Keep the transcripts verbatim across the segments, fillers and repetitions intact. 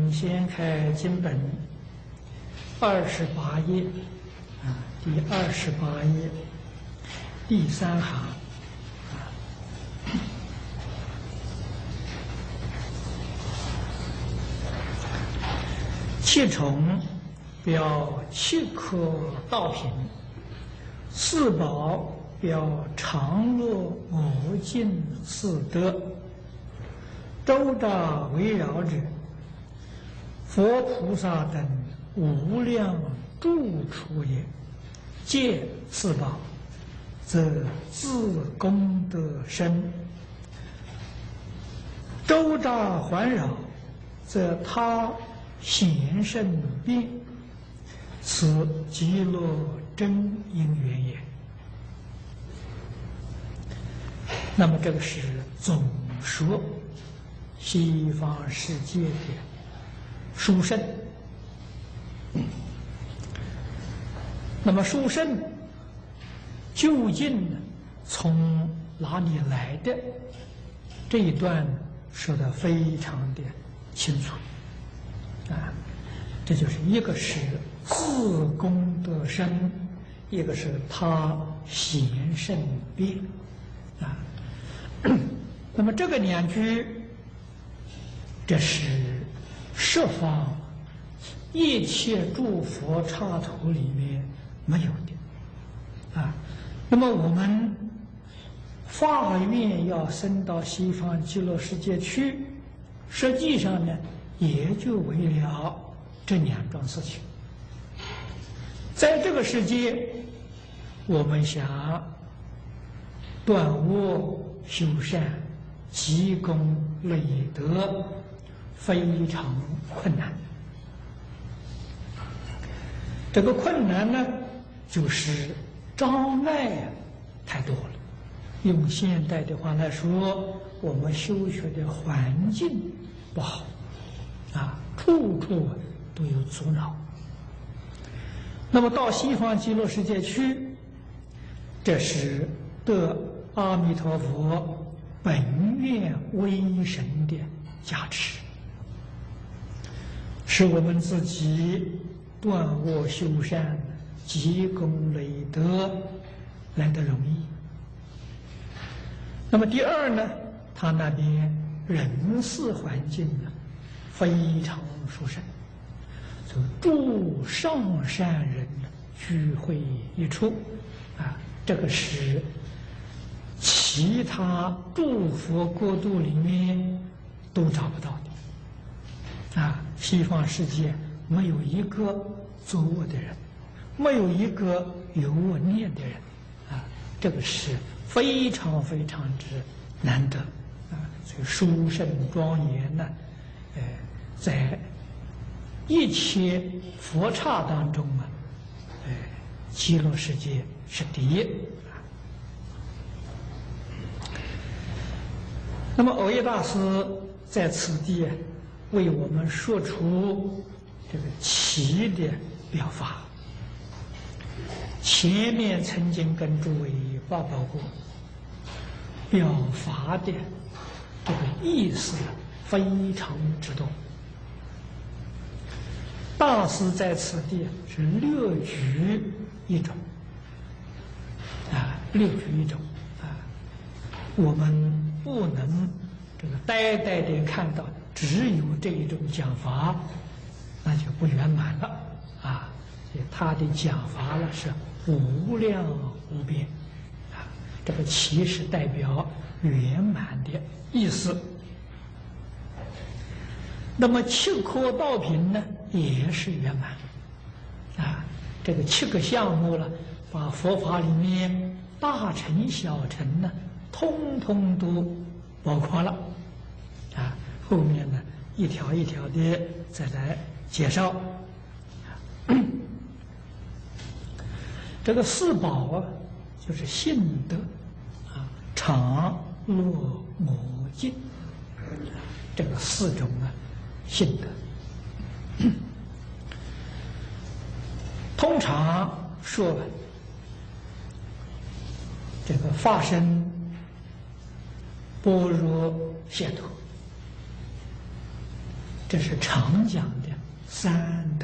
请掀开经本二十八页，啊，第二十八页第三行，啊，七重表七颗道品，四宝表常乐我净四德，周匝围绕者，佛菩萨等无量住处也。借四宝，则自功德深；周匝环绕，则他显圣变。此极乐真因缘也。那么这个是总说西方世界的殊胜。那么殊胜究竟从哪里来的？这一段说得非常的清楚啊，这就是一个是自功德深，一个是他显圣变啊。那么这个两句，这是十方一切诸佛刹土里面没有的啊。那么我们发愿要升到西方极乐世界去，实际上呢，也就为了这两桩事情。在这个世界，我们想断恶修善、积功累德，非常困难。这个困难呢，就是障碍太多了。用现代的话来说，我们修学的环境不好啊，处处都有阻挠。那么到西方极乐世界去，这是得阿弥陀佛本愿威神的加持，使我们自己断恶修善、积功累德来得容易。那么第二呢，他那边人事环境呢非常殊胜，就诸上善人聚会一处啊，这个是其他诸佛国度里面都找不到的啊。西方世界没有一个作恶的人，没有一个有恶念的人啊，这个是非常非常之难得啊。所以殊胜庄严呢，呃，在一切佛刹当中啊，呃，极乐世界是第一啊。那么藕益大师在此地为我们说出这个奇的表法。前面曾经跟诸位报告过，表法的这个意思非常之多。大师在此地是略举一种啊，略举一种啊，我们不能这个呆呆的看到只有这一种讲法，那就不圆满了啊。所以他的讲法呢是无量无边啊，这个其实代表圆满的意思。那么七颗道品呢也是圆满啊，这个七个项目呢，把佛法里面大乘小乘呢通通都包括了啊。后面呢一条一条的再来介绍。这个四宝啊，就是信德啊、常乐我净，这个四种啊信德。通常说这个发生般若解脱， 这是常讲的三德。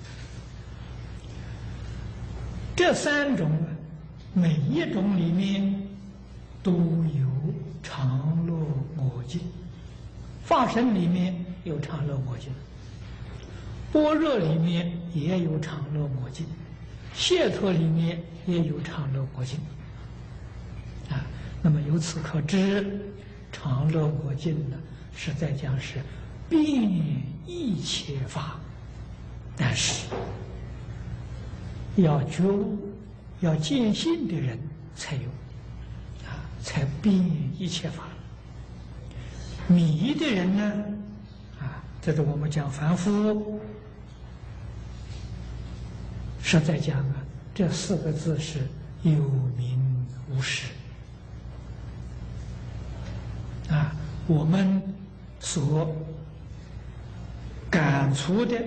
这三种每一种里面都有常乐我净。法身里面有常乐我净，般若里面也有常乐我净，解脱里面也有常乐我净。啊，那么由此可知，常乐我净呢，实在讲是遍一切法，但是要觉悟、要见性的人才有，啊，才遍一切法。迷的人呢，啊，这是我们讲凡夫，实在讲啊，这四个字是有名无实。啊，我们所感触的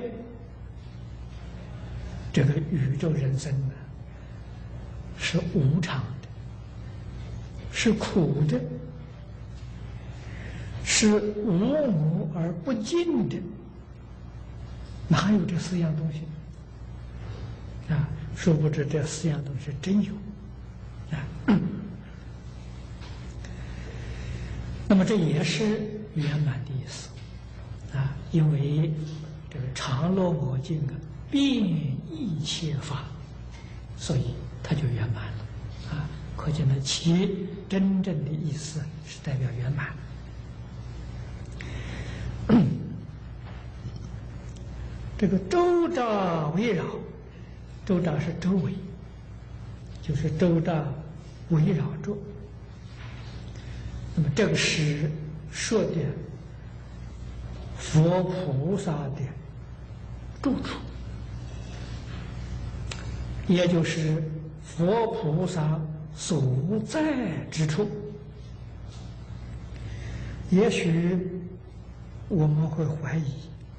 这个宇宙人生呢，是无常的，是苦的，是无我而不净的，哪有这四样东西？啊，殊不知这四样东西真有，啊。那么这也是圆满的意思，啊，因为这个常乐我净啊，遍一切法，所以它就圆满了，啊，可见呢，其真正的意思是代表圆满。这个周匝围绕，周匝是周围，就是周匝围绕着。那么这个是说的佛菩萨的住处，也就是佛菩萨所在之处。也许我们会怀疑，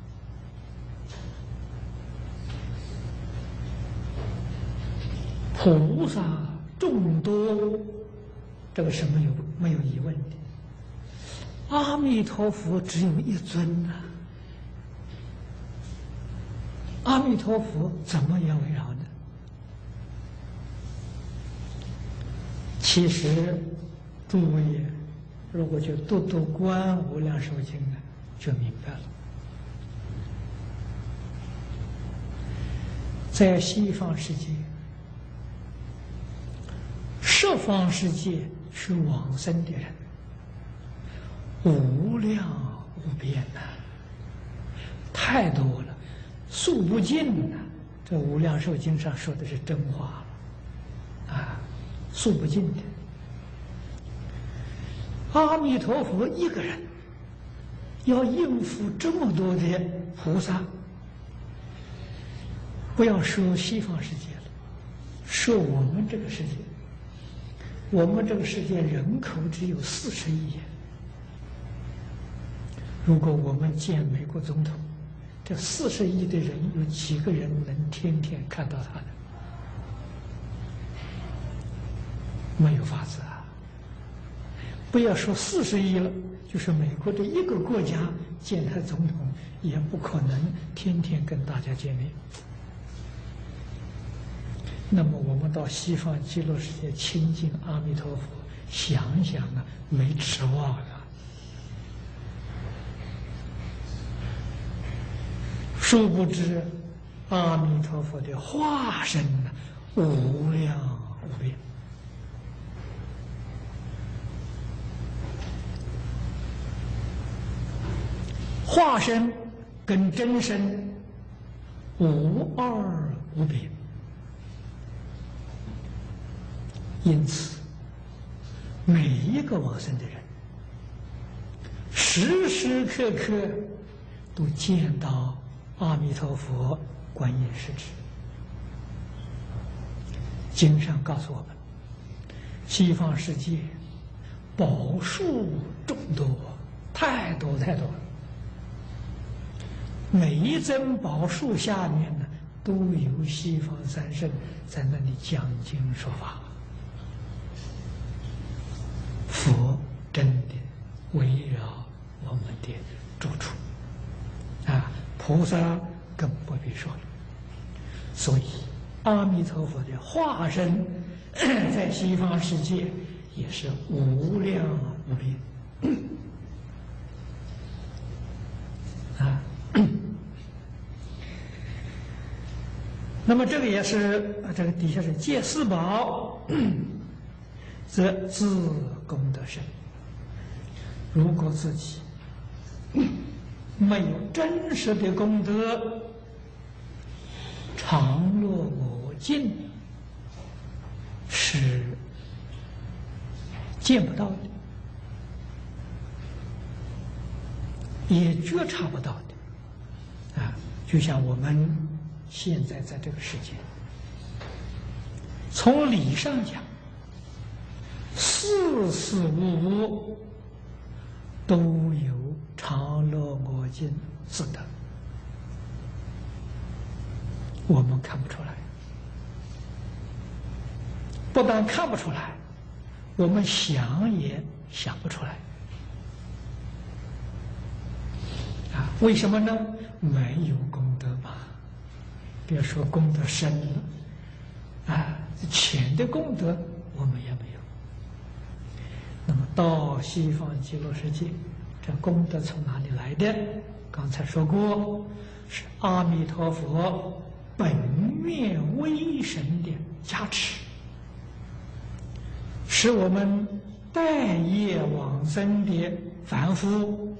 菩萨众多，这个是没有没有疑问的。阿弥陀佛只有一尊呐、啊，阿弥陀佛怎么样围绕呢？其实，诸位如果就读读《观无量寿经》呢，就明白了。在西方世界，十方世界是往生的人，无量无边呐、啊，太多了，数不尽呐、啊。这《无量寿经》上说的是真话了，啊，数不尽的。阿弥陀佛一个人要应付这么多的菩萨，不要说西方世界了，说我们这个世界，我们这个世界人口只有四十亿。如果我们见美国总统，这四十亿的人有几个人能天天看到他呢？没有法子啊！不要说四十亿了，就是美国这一个国家见他总统，也不可能天天跟大家见面。那么我们到西方极乐世界亲近阿弥陀佛，想想啊，没指望了。殊不知，阿弥陀佛的化身呢，无量无边。化身跟真身无二无别，因此每一个往生的人，时时刻刻都见到阿弥陀佛观音实质。经上告诉我们，西方世界宝树众多，太多太多了。每一尊宝树下面呢，都有西方三圣在那里讲经说法。佛真的围绕我们的住处啊！ 菩萨更不必说了。所以，阿弥陀佛的化身在西方世界也是无量无边啊。那么这个也是，这个底下是借四宝，则自功德深。如果自己没有真实的功德，常乐我净是见不到的，也觉察不到的啊。就像我们现在在这个世界，从理上讲，事事物物都有常乐我净自得，我们看不出来。不但看不出来，我们想也想不出来啊！为什么呢？没有功德嘛。别说功德深了啊，浅的功德我们也没有。那么到西方极乐世界，这功德从哪里来的？刚才说过，是阿弥陀佛本愿威神的加持，使我们待业往生的凡夫，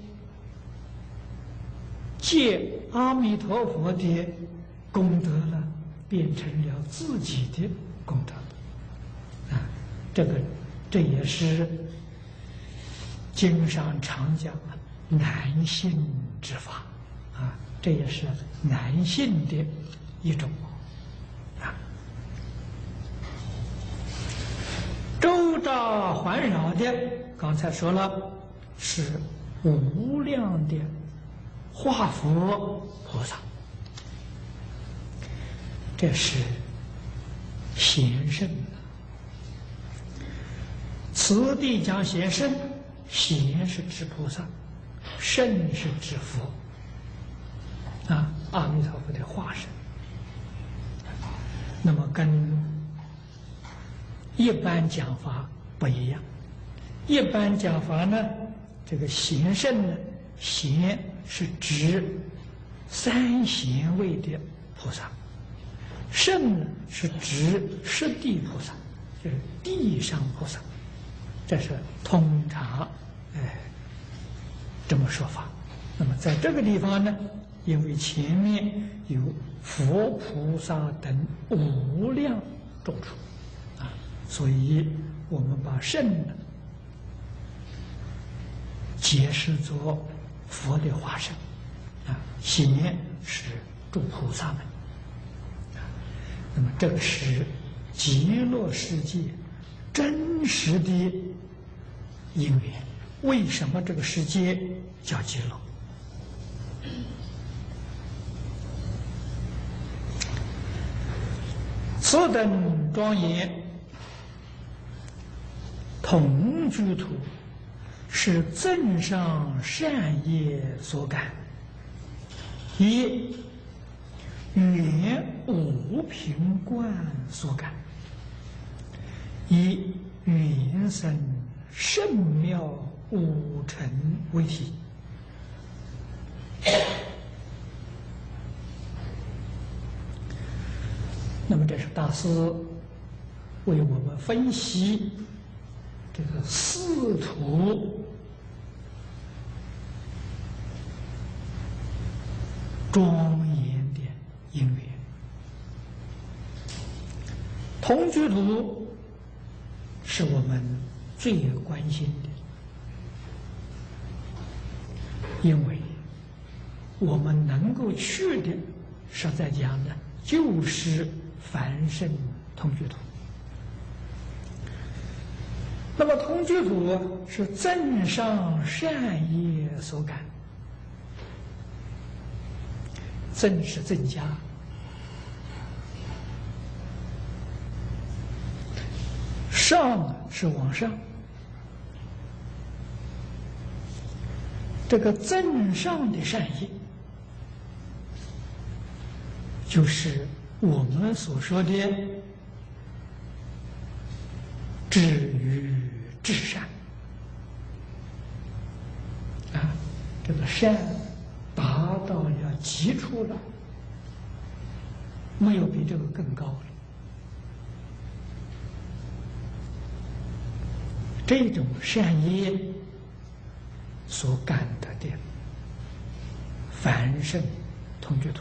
借阿弥陀佛的功德呢，变成了自己的功德啊！这个这也是经上常讲啊，难信之法啊，这也是难信的一种啊。周匝环绕的，刚才说了，是无量的化佛菩萨。这是贤圣的，此地讲贤圣，贤是指菩萨，圣是指佛啊，阿弥陀佛的化身。那么跟一般讲法不一样，一般讲法呢，这个贤圣呢，贤是指三贤位的菩萨。圣呢是指十地菩萨，就是地上菩萨，这是通常哎这么说法。那么在这个地方呢，因为前面有佛菩萨等无量众处啊，所以我们把圣呢解释作佛的化身啊，贤是诸菩萨们。那么这个是极乐世界真实的因缘。为什么这个世界叫极乐？此等庄严同居土，是增上善业所感，以圆无凭观所感，以圆生圣妙五尘为体。那么这是大师为我们分析这个四土庄严的因缘。同居土是我们最关心的，因为我们能够去的，实在讲呢，就是凡圣同居土。那么同居土是增上善业所感，增是增加，上是往上，这个增上的善业就是我们所说的至于至善啊，这个善达到了极处了，没有比这个更高了。这种善业所感得的凡圣同居土，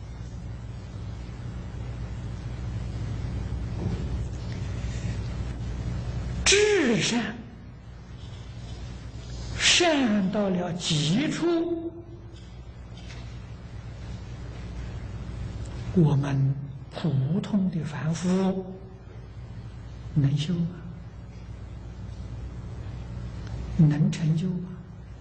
至善，善到了极处，我们普通的凡夫能修吗？能成就吗？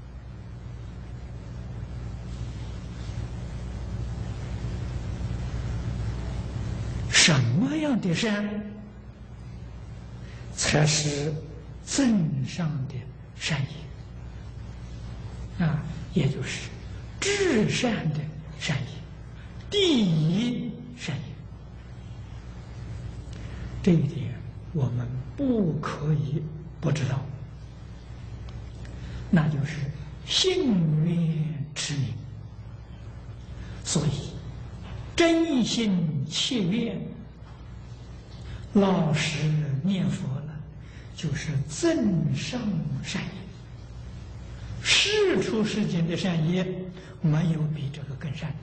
什么样的善才是正上的善业啊？也就是至善的善业，第一善业。这一点我们不可以不知道，那就是信愿持名。所以真心切愿，老实念佛了，就是增上善业。世出世间的善业，没有比这个更善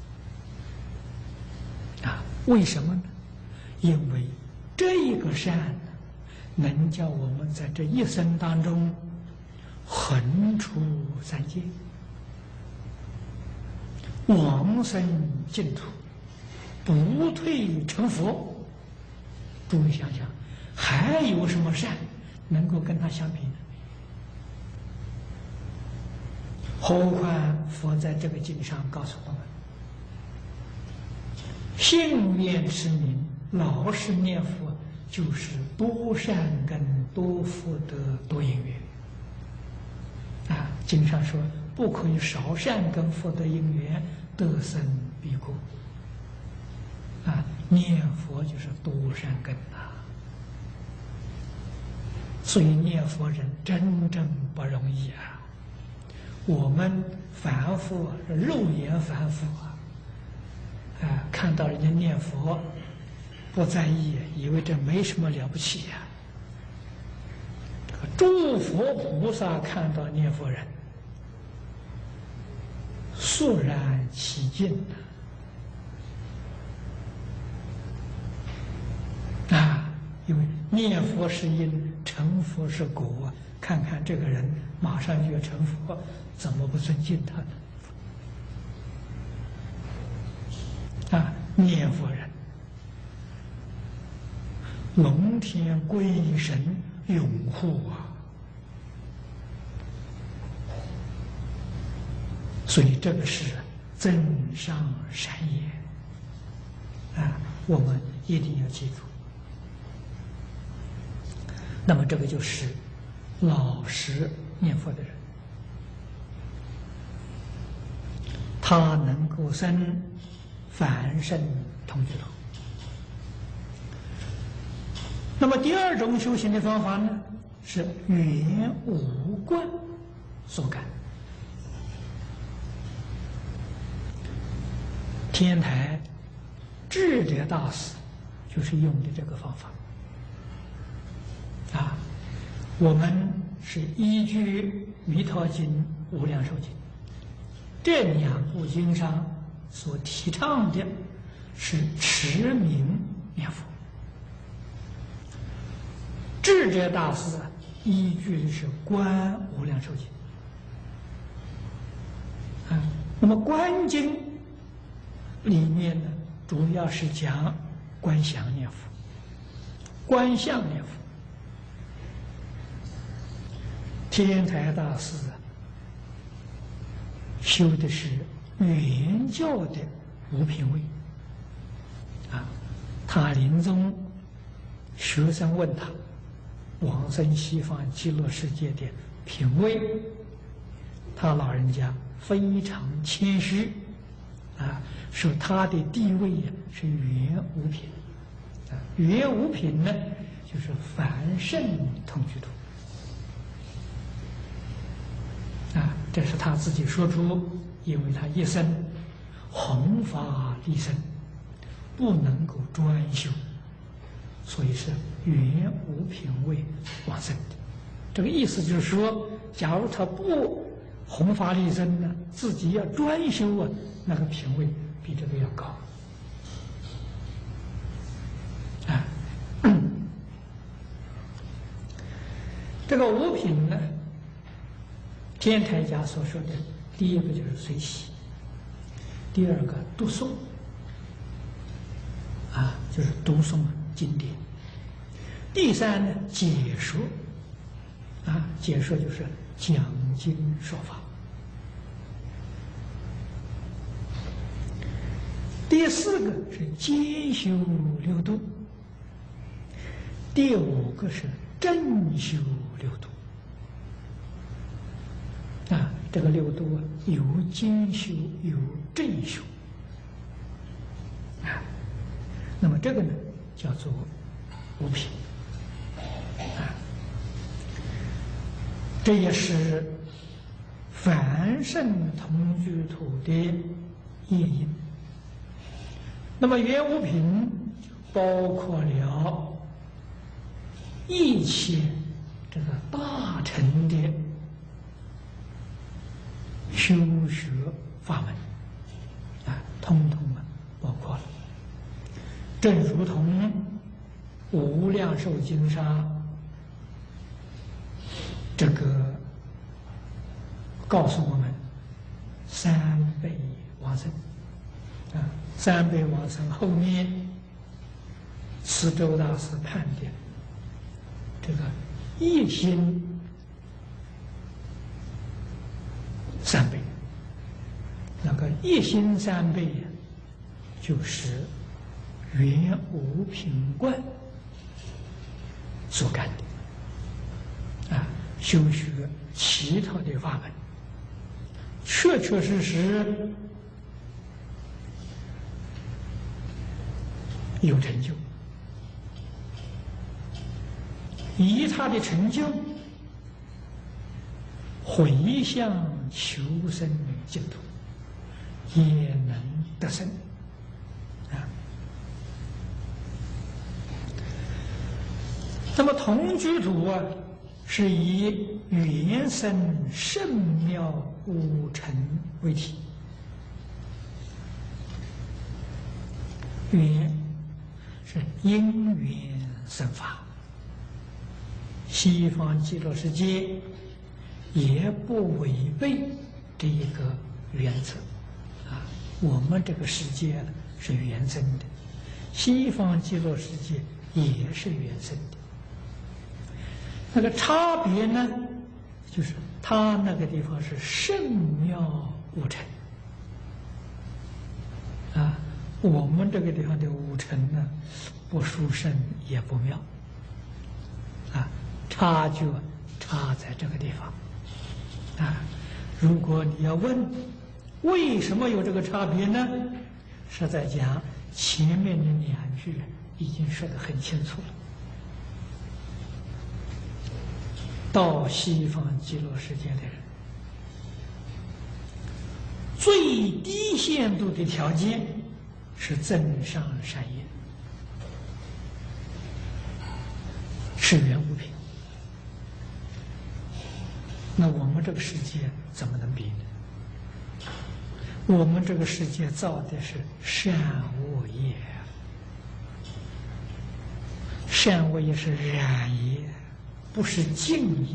的啊！为什么呢？因为这个善能叫我们在这一生当中横出三界，往生净土，不退成佛。诸位想想，还有什么善能够跟他相比呢？何况佛在这个经上告诉我们，信愿持名，老实念佛，就是多善根、多福德、多因缘啊。经上说，不可以少善根福德因缘，得生彼国啊。念佛就是多善根啊，所以念佛人真正不容易啊。我们凡夫肉眼凡夫啊，啊，看到人家念佛不在意，以为这没什么了不起呀、啊。这个诸佛菩萨看到念佛人，肃然起敬啊！啊，因为念佛是因，成佛是果。看看这个人马上就要成佛，怎么不尊敬他呢？啊，念佛人龙天鬼神拥护啊！所以这个是增上善业啊，我们一定要记住。那么这个就是老实念佛的人，他能够生凡圣同居土。那么第二种修行的方法呢，是圆五观所感。天台智者大师就是用的这个方法啊。我们是依据《弥陀经》《无量寿经》这两部经上所提倡的，是持名念佛。智者大师啊，依据的是《观无量寿经》啊。那么《观经》里面呢，主要是讲观想念佛、观相念佛。天台大师啊，修的是原教的五品位啊。他临终，学生问他往生西方极乐世界的品位，他老人家非常谦虚啊，说他的地位呀是原无品，啊，原无品呢就是凡圣同居土，啊，这是他自己说出，因为他一生弘法利生，不能够专修，所以是原无品位往生的。这个意思就是说，假如他不弘法利生呢，自己要专修啊，那个品位比这个要高啊。这个五品呢，天台家所说的，第一个就是随喜，第二个读诵啊，就是读诵经典；第三呢，解说啊，解说就是讲经说法；第四个是兼修六度；第五个是正修六度。啊，这个六度啊，有兼修，有正修。啊，那么这个呢，叫做五品。啊，这也是凡圣同居土的业因。那么原五品包括了一切这个大乘的修学法门啊，通通啊包括了。正如同《无量寿经》上这个告诉我们，三辈往生啊，三辈往生后面，慈州大师判的这个一心三倍，那个一心三倍呀，就是原无品观所干的啊，修学其他的法门，确确实实有成就，以他的成就回向求生净土，也能得生啊。那么同居土啊，是以原生圣妙五尘为体，缘是因缘生法，西方极乐世界也不违背这一个原则啊。我们这个世界是原生的，西方极乐世界也是原生的。那个差别呢，就是它那个地方是圣妙五尘啊，我们这个地方的五尘呢，不殊胜也不妙啊，差就差在这个地方啊。如果你要问为什么有这个差别呢？实在讲，前面的两句已经说得很清楚了。到西方极乐世界的人，最低限度的条件是增上善业，是缘无品。那我们这个世界怎么能比呢？我们这个世界造的是善恶业，善恶业是染业，不是净业。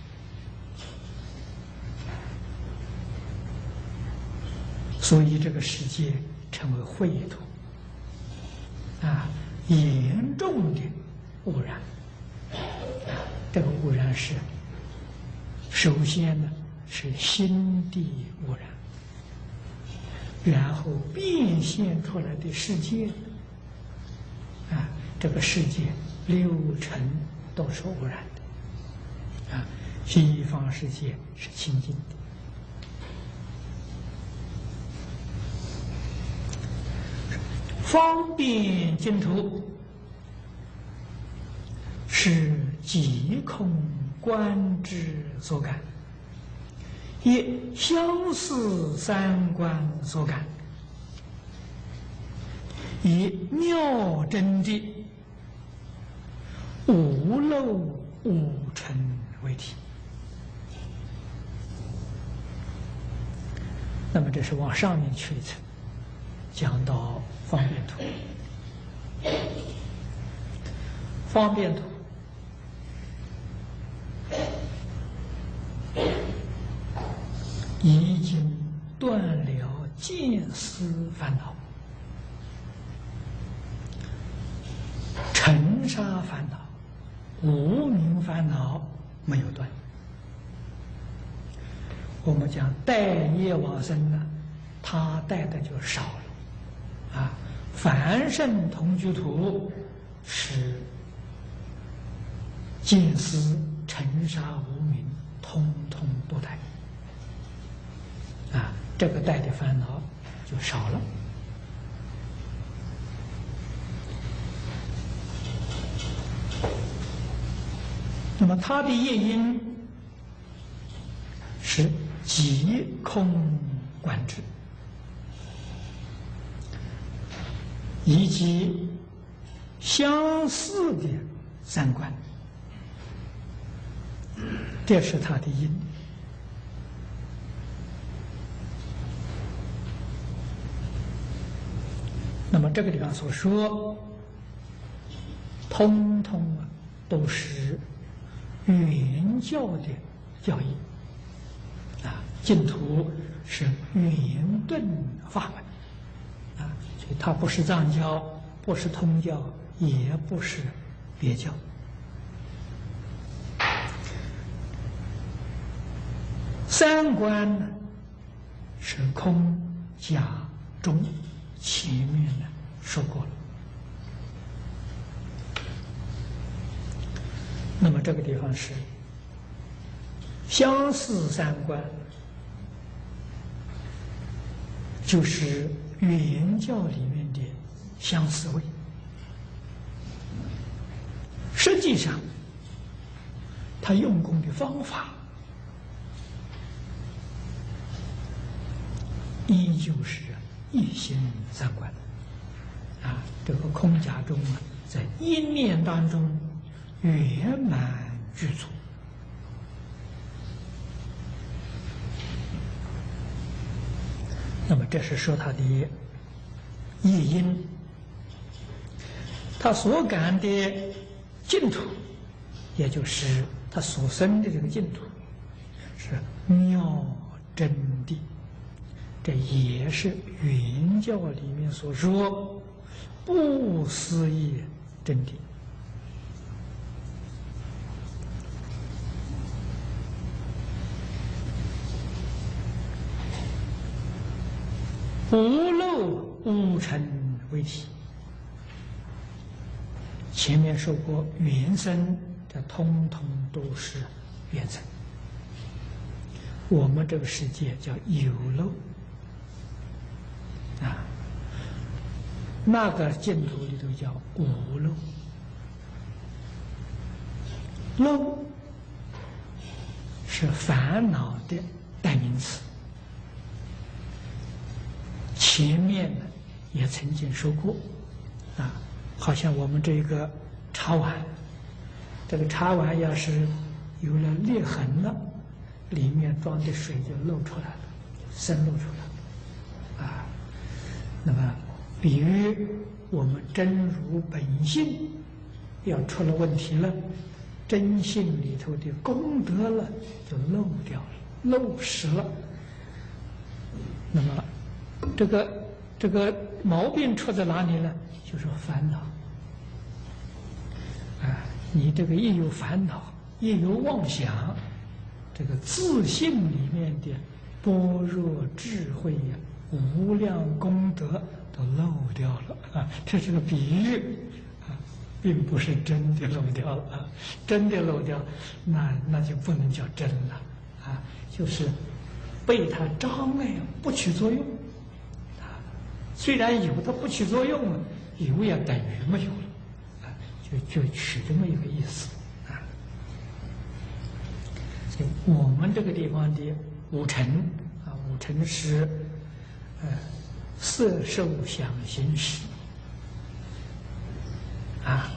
所以这个世界成为秽土啊，严重的污染。这个污染是，首先呢是心地污染，然后变现出来的世界啊，这个世界六尘都是污染的啊，西方世界是清净的。 方便净土是即空观之所感，以相似三观所感，以妙真的无漏无尘为体。那么这是往上面去一层，讲到方便图。方便图已经断了见思烦恼，尘沙烦恼、无明烦恼没有断。我们讲带业往生呢，他带的就少了啊。凡圣同居土是见思、尘沙、无明，通通不带啊，这个带的烦恼就少了。那么它的业因是即空观之，以及相似的三观，这是它的因。那么这个地方所说，通通啊都是原教的教义啊，净土是圆顿法门啊，所以它不是藏教，不是通教，也不是别教。三观呢是空、假、中，前面呢说过了。那么这个地方是相似三观，就是原教里面的相似位。实际上，他用功的方法依旧是一心三观啊，这个空假中啊，在一念当中圆满具足。那么这是说他的业因，他所感的净土，也就是他所生的这个净土，是妙真谛。这也是原教里面所说不思议真谛。无漏无尘为体。前面说过，原生这通通都是原生。我们这个世界叫有漏啊，那个净土里头叫无漏。漏是烦恼的代名词。前面呢也曾经说过啊，好像我们这个茶碗，这个茶碗要是有了裂痕了，里面装的水就漏出来了，渗漏出来了啊。那么比喻我们真如本性要出了问题了，真性里头的功德了就漏掉了，漏失了。那么这个这个毛病出在哪里呢？就是烦恼啊！你这个一有烦恼，一有妄想，这个自信里面的般若智慧呀、无量功德都漏掉了啊！这是个比喻啊，并不是真的漏掉了啊！真的漏掉，那那就不能叫真了啊，就是被它障碍不起作用。 虽然有，它不起作用了，有也等于没有了，啊，就就取这么一个意思啊。所以我们这个地方的五尘啊，五尘是呃色受想行识啊。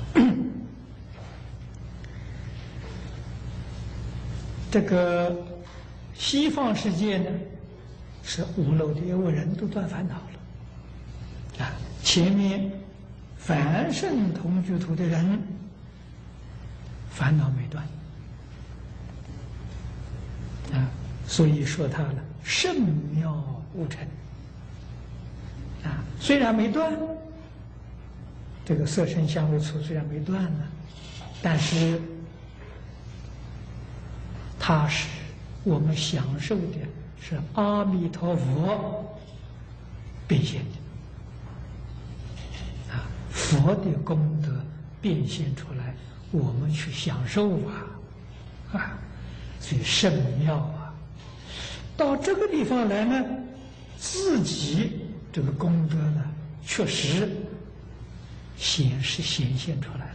这个西方世界呢，是五漏的，因为人都断烦恼了啊。前面凡圣同居土的人烦恼没断啊，所以说他呢圣妙无尘啊，虽然没断，这个色身香味触虽然没断呢，但是它是我们享受的是阿弥陀佛变现的啊，佛的功德变现出来，我们去享受啊啊，所以圣妙啊。到这个地方来呢，自己这个功德呢，确实显示显现出来了，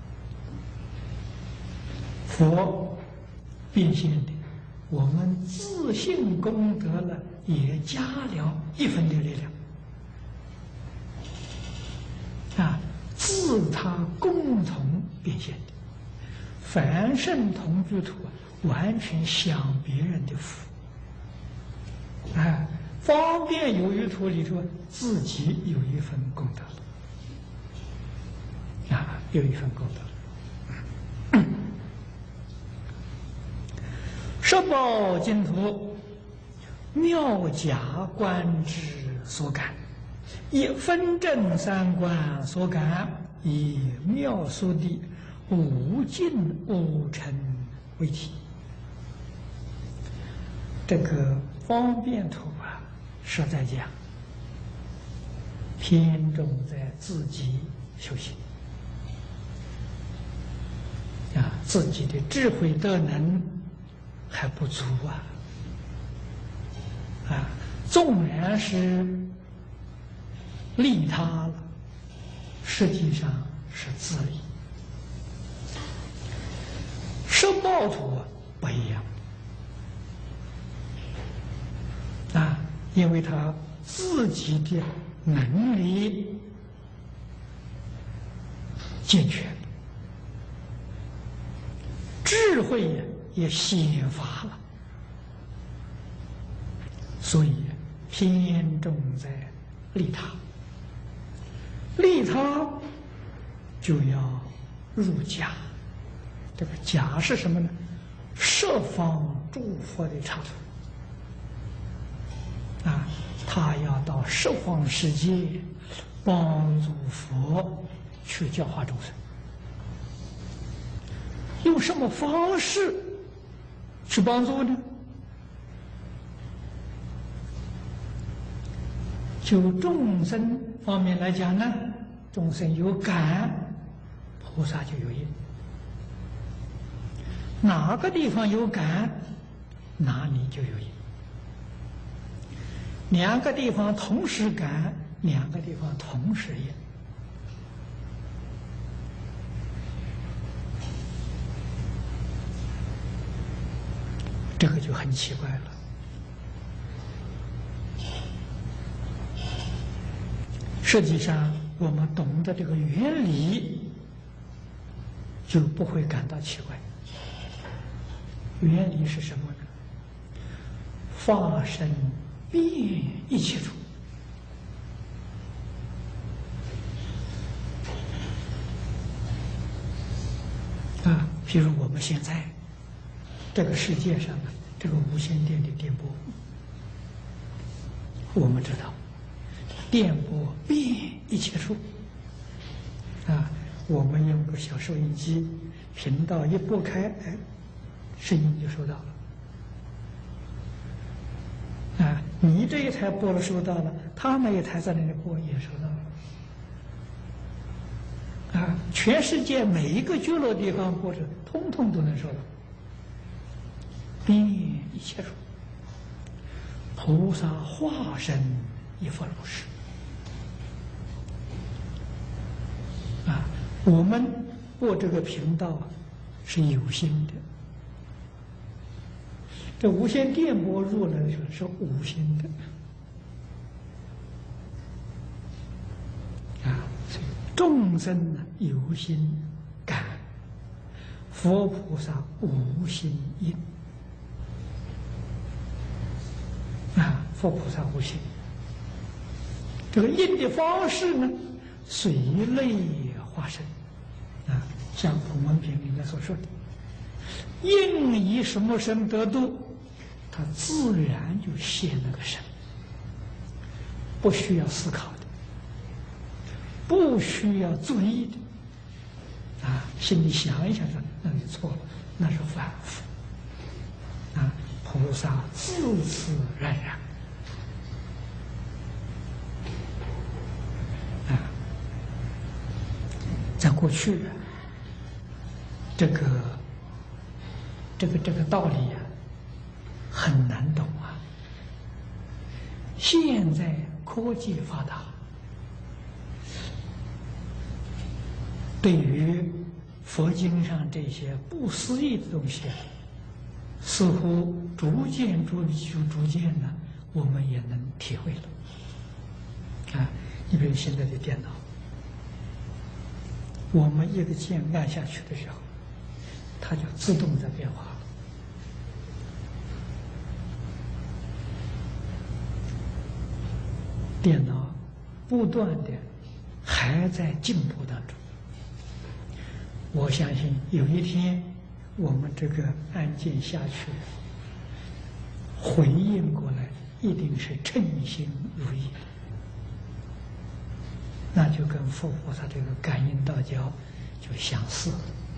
佛变现的，我们自信功德呢，也加了一分的力量啊，自他共同变现的。凡圣同居土完全享别人的福啊，方便有余土里头自己有一份功德啊，有一份功德。十宝净土妙假观之所感，以分正三观所感，以妙殊地无尽无尘为体。这个方便土啊，实在讲偏重在自己修行啊，自己的智慧德能还不足啊！啊，纵然是利他了，实际上是自利。十报土不一样啊，因为他自己的能力健全，智慧呀也显发了，所以偏重在利他。利他就要入家，这个家是什么呢？十方诸佛的刹土啊，他要到十方世界帮助佛去教化众生。用什么方式去帮助呢？就众生方面来讲呢，众生有感，菩萨就有因。哪个地方有感，哪里就有因。两个地方同时感，两个地方同时因。这个就很奇怪了。实际上，我们懂得这个原理，就不会感到奇怪。原理是什么呢？法身遍一切处。啊，譬如我们现在这个世界上的这个无线电的电波，我们知道，电波遍一切处。啊，我们用个小收音机，频道一拨开，哎，声音就收到了。啊，你这一台播了收到了，他那一台在那里播也收到了。啊，全世界每一个角落地方播着，通通都能收到。遍一切处，菩萨化身亦复如是。 啊，我们播这个频道啊是有心的，这无线电波入来的时候是无心的。啊，众生呢有心感，佛菩萨无心应。啊，佛菩萨无心。这个应的方式呢，随类化身。啊，像《普门品》里面所说的，应以什么身得度，他自然就现那个身，不需要思考的。不需要注意的，啊，心里想一想说，那就错了，那是反复。啊，菩萨自自然然。啊，在过去啊，这个这个这个道理呀、啊，很难懂啊。现在科技发达。对于佛经上这些不思议的东西，似乎逐渐、逐逐逐渐呢，我们也能体会了。啊，你比如现在的电脑，我们一个键按下去的时候，它就自动在变化了。电脑不断的还在进步当中。我相信有一天，我们这个案件下去，回应过来一定是称心如意，那就跟佛菩萨这个感应道交就相似了。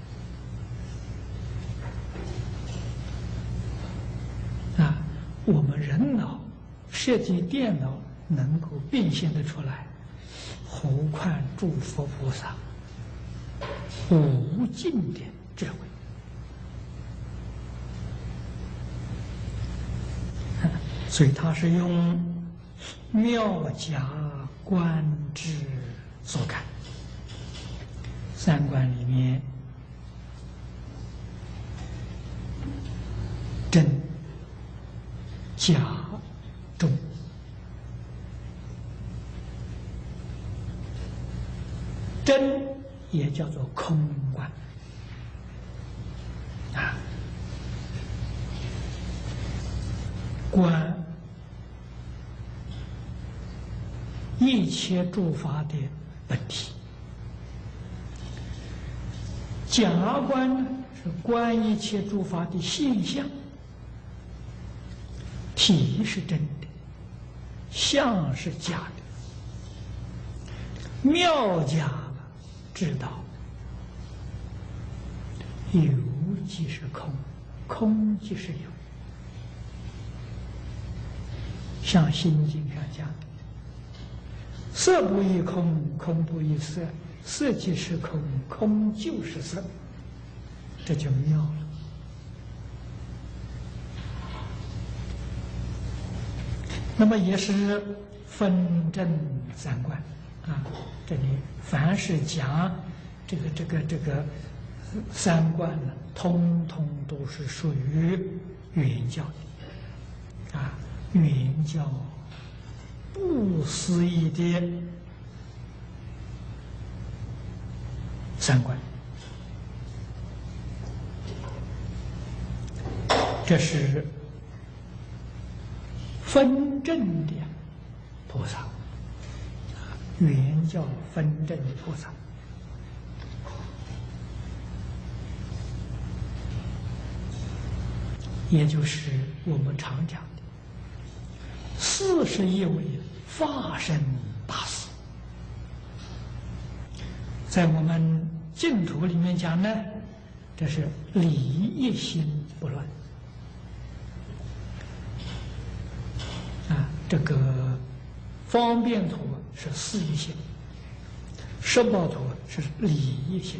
啊，我们人脑设计电脑能够变现得出来，何况诸佛菩萨无尽的智慧。所以他是用妙假观之所感。三观里面，真、假、中。真也叫做空观啊，观一切诸法的本体。假观呢是观一切诸法的现象，体是真的，相是假的。妙假知道有即是空，空即是有。像《心经》上讲的，色不异空，空不异色，色即是空，空就是色，这就妙了。那么也是分正三观啊，这里凡是讲这个这个这个三观呢，通通都是属于原教的啊，原教不思议的三观，这是分正的菩萨，原教分正的菩萨。也就是我们常讲的四十一位法身大士，在我们净土里面讲呢，这是理一心不乱啊。这个方便土是四一心，十报土是理一心。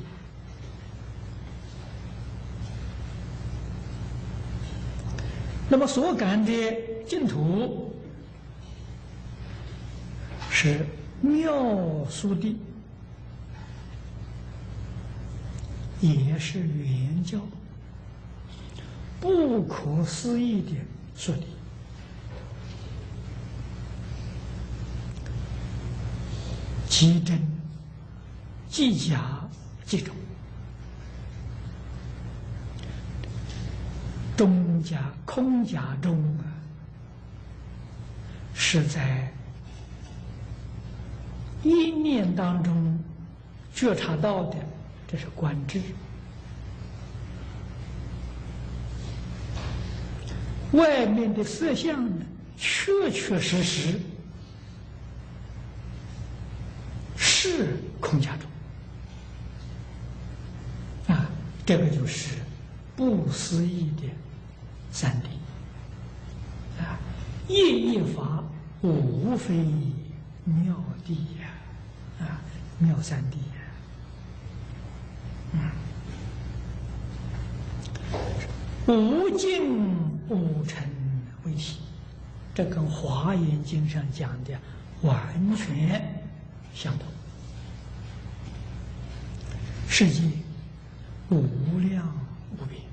那么所感的净土是妙殊地， 也是圆教，不可思议的说理。即真即假即中，中假空假中啊，是在一念当中觉察到的，这是观智。外面的色相呢，确确实实是空假中啊，这个就是不思议的三谛啊，业业法无非妙谛呀，啊，妙三谛呀，嗯，无尽无尘为体，这跟《华严经》上讲的完全相同。世界无量无边，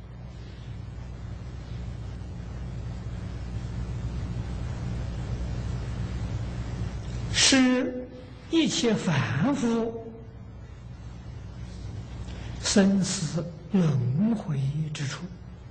是一切凡夫生死轮回之处，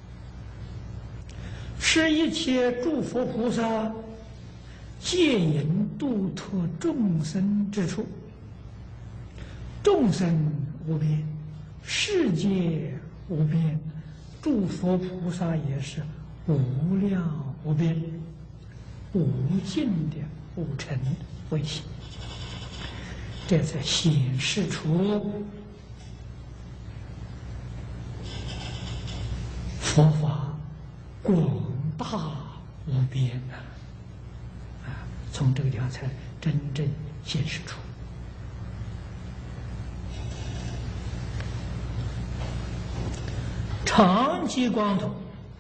是一切诸佛菩萨戒引度脱众生之处。众生无边，世界无边，诸佛菩萨也是无量无边，无尽的无尘为体，这才显示出佛法广大无边呐！啊，从这个地方才真正显示出。常寂光土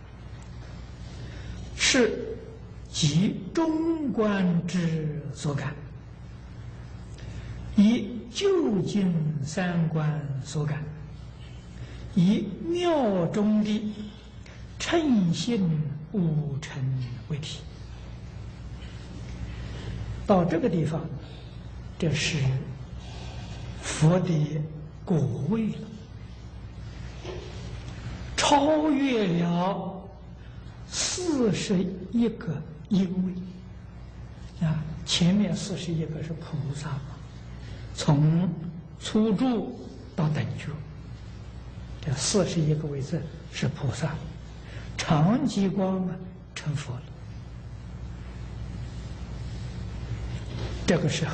是即中观之所感，以究竟三观所感，以妙中的称性无尘为体。到这个地方，这是佛的果位了，超越了四十一个因位啊！前面四十一个是菩萨嘛，从初住到等觉，这四十一个位置是菩萨，常寂光啊成佛了。这个时候，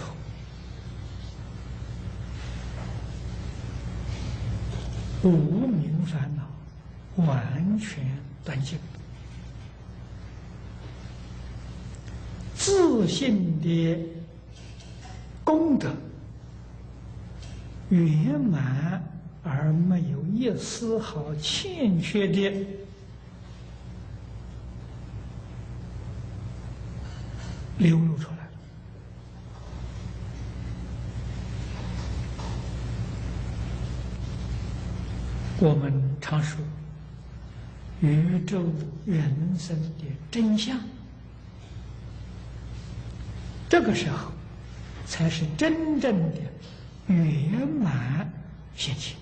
无明烦恼完全断尽，自信的功德圆满而没有一丝毫欠缺的流露出来。我们常说宇宙人生的真相，这个时候才是真正的圆满现前。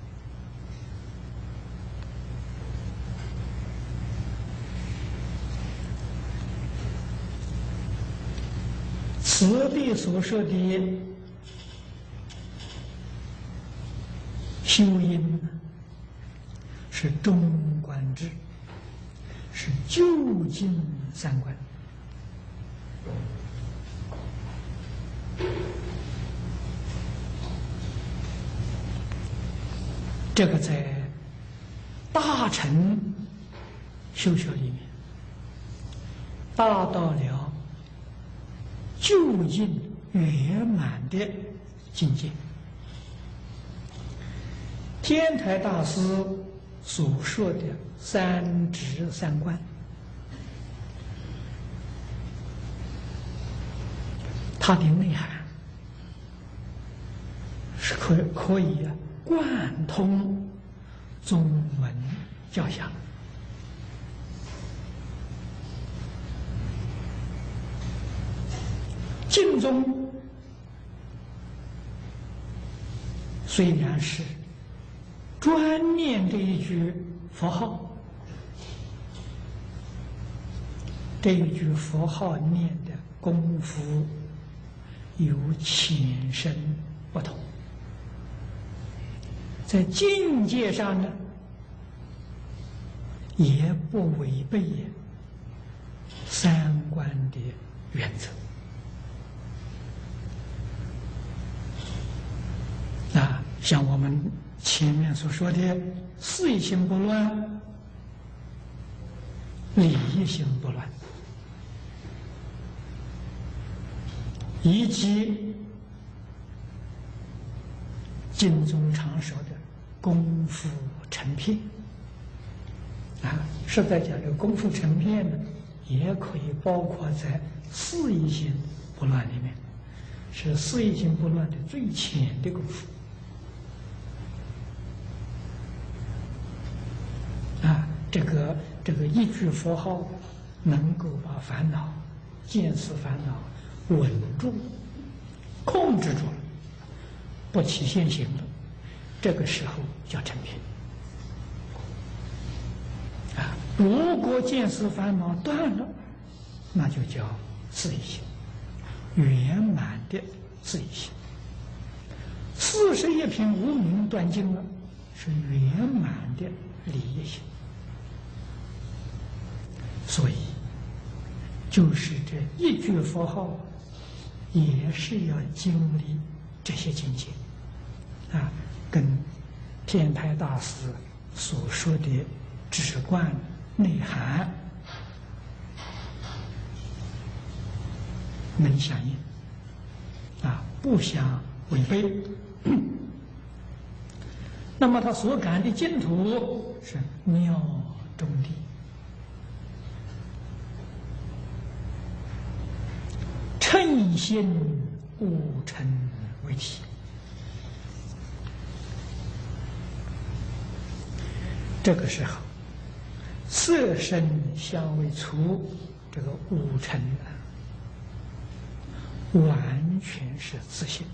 此地所说的修因，是中观智，是究竟三观。这个在大乘修学里面达到了究竟圆满的境界。天台大师所说的三执三观，它的内涵是可可以啊贯通宗门教相。净宗虽然是专念这一句佛号，这一句佛号念的功夫有浅深不同，在境界上呢，也不违背三观的原则。啊，像我们前面所说的事业心不乱，理业心不乱，以及经宗常说的功夫成片，啊，实在讲这个功夫成片呢，也可以包括在事业心不乱里面，是事业心不乱的最浅的功夫。啊，这个这个一句佛号能够把烦恼、见思烦恼稳住、控制住了，不起现行了，这个时候叫成片。啊，如果见思烦恼断了，那就叫自利心，圆满的自利心。四十一品无明断尽了，是圆满的理业心。所以，就是这一句佛号，也是要经历这些境界，啊，跟天台大师所说的直观内涵能相应，啊，不相违背。那么他所感的净土是妙中地。称心悟成为体，这个时候色声香味触这个悟成啊，完全是自性，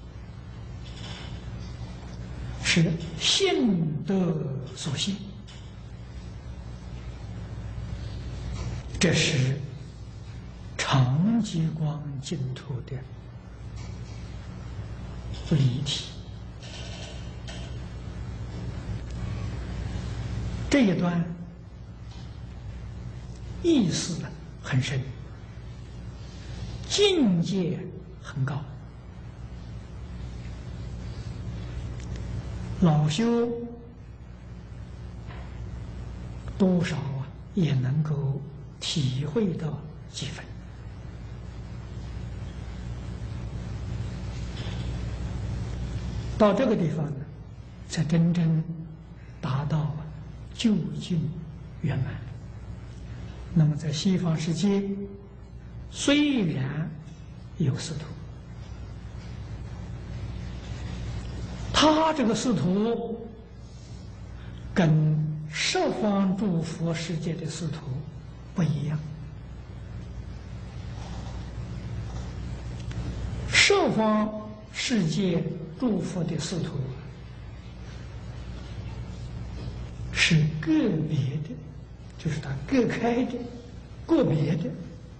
是性德所现，这是常寂光净土的离体。这一段意思很深，境界很高，老修多少啊也能够体会到几分。到这个地方呢，才真正达到究竟圆满。那么在西方世界，虽然有师徒，他这个师徒跟十方诸佛世界的师徒不一样。十方世界诸佛的师徒是个别的，就是他各开的、个别的。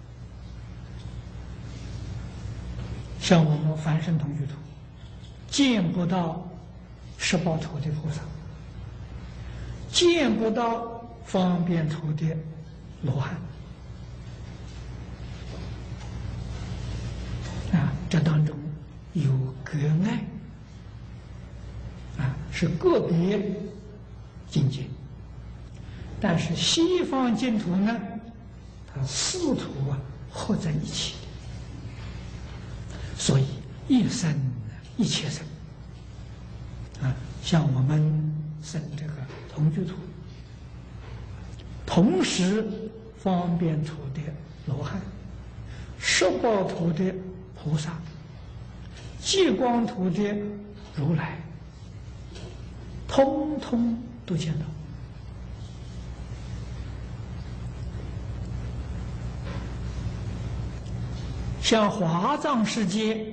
像我们凡圣同居土，见不到十报土的菩萨，见不到方便土的罗汉。啊，这当中有隔碍，啊，是个别境界。但是西方净土呢，它四土啊合在一起，所以一生一切生。啊，像我们生这个同居土，同时方便土的罗汉，十报土的菩萨，极光土的如来，通通都见到。 像华藏世界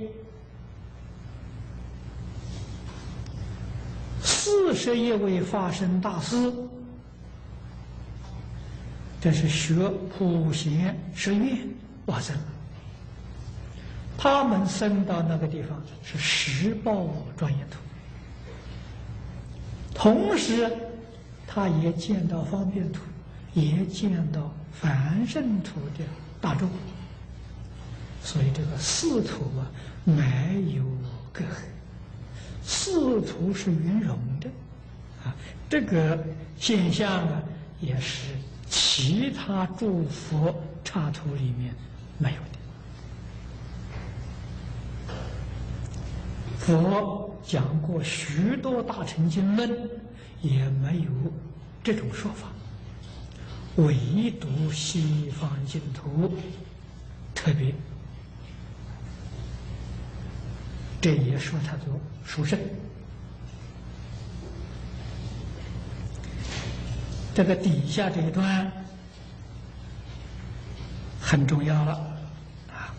四十一位法身大师，这是学普贤十愿往生，他们生到那个地方是十报庄严土，同时他也见到方便土，也见到凡圣土的大众，所以这个四土啊没有隔阂，四土是圆融的啊。这个现象啊，也是其他诸佛刹土里面没有的。佛讲过许多大乘经论，也没有这种说法，唯独西方净土特别，这也说它做殊胜。这个底下这一段很重要了啊！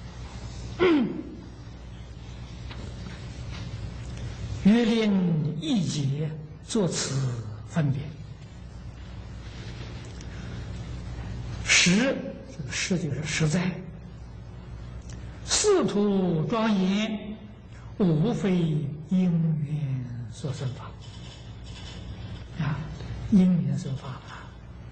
约令一节作此分别。实，这个实就是实在。四土庄严，无非因缘所生法啊，因缘生法啊，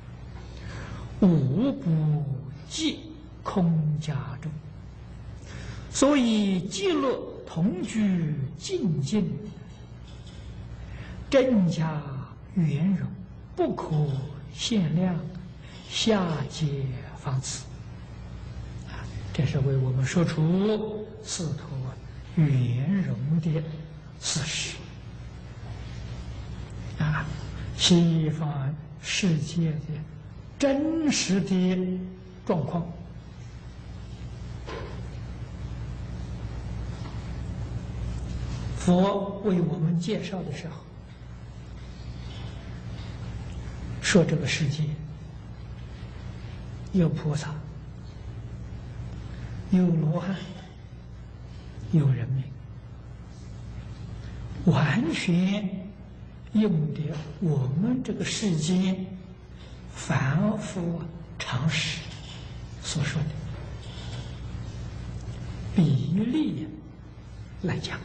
无不即空家中。所以极乐同居静静，真假圆融，不可限量，下界方此。啊，这是为我们说出四土圆融的事实。啊，西方世界的真实的状况。佛为我们介绍的时候，说这个世界有菩萨，有罗汉，有人民，完全用的我们这个世间凡夫常识所说的比例来讲的。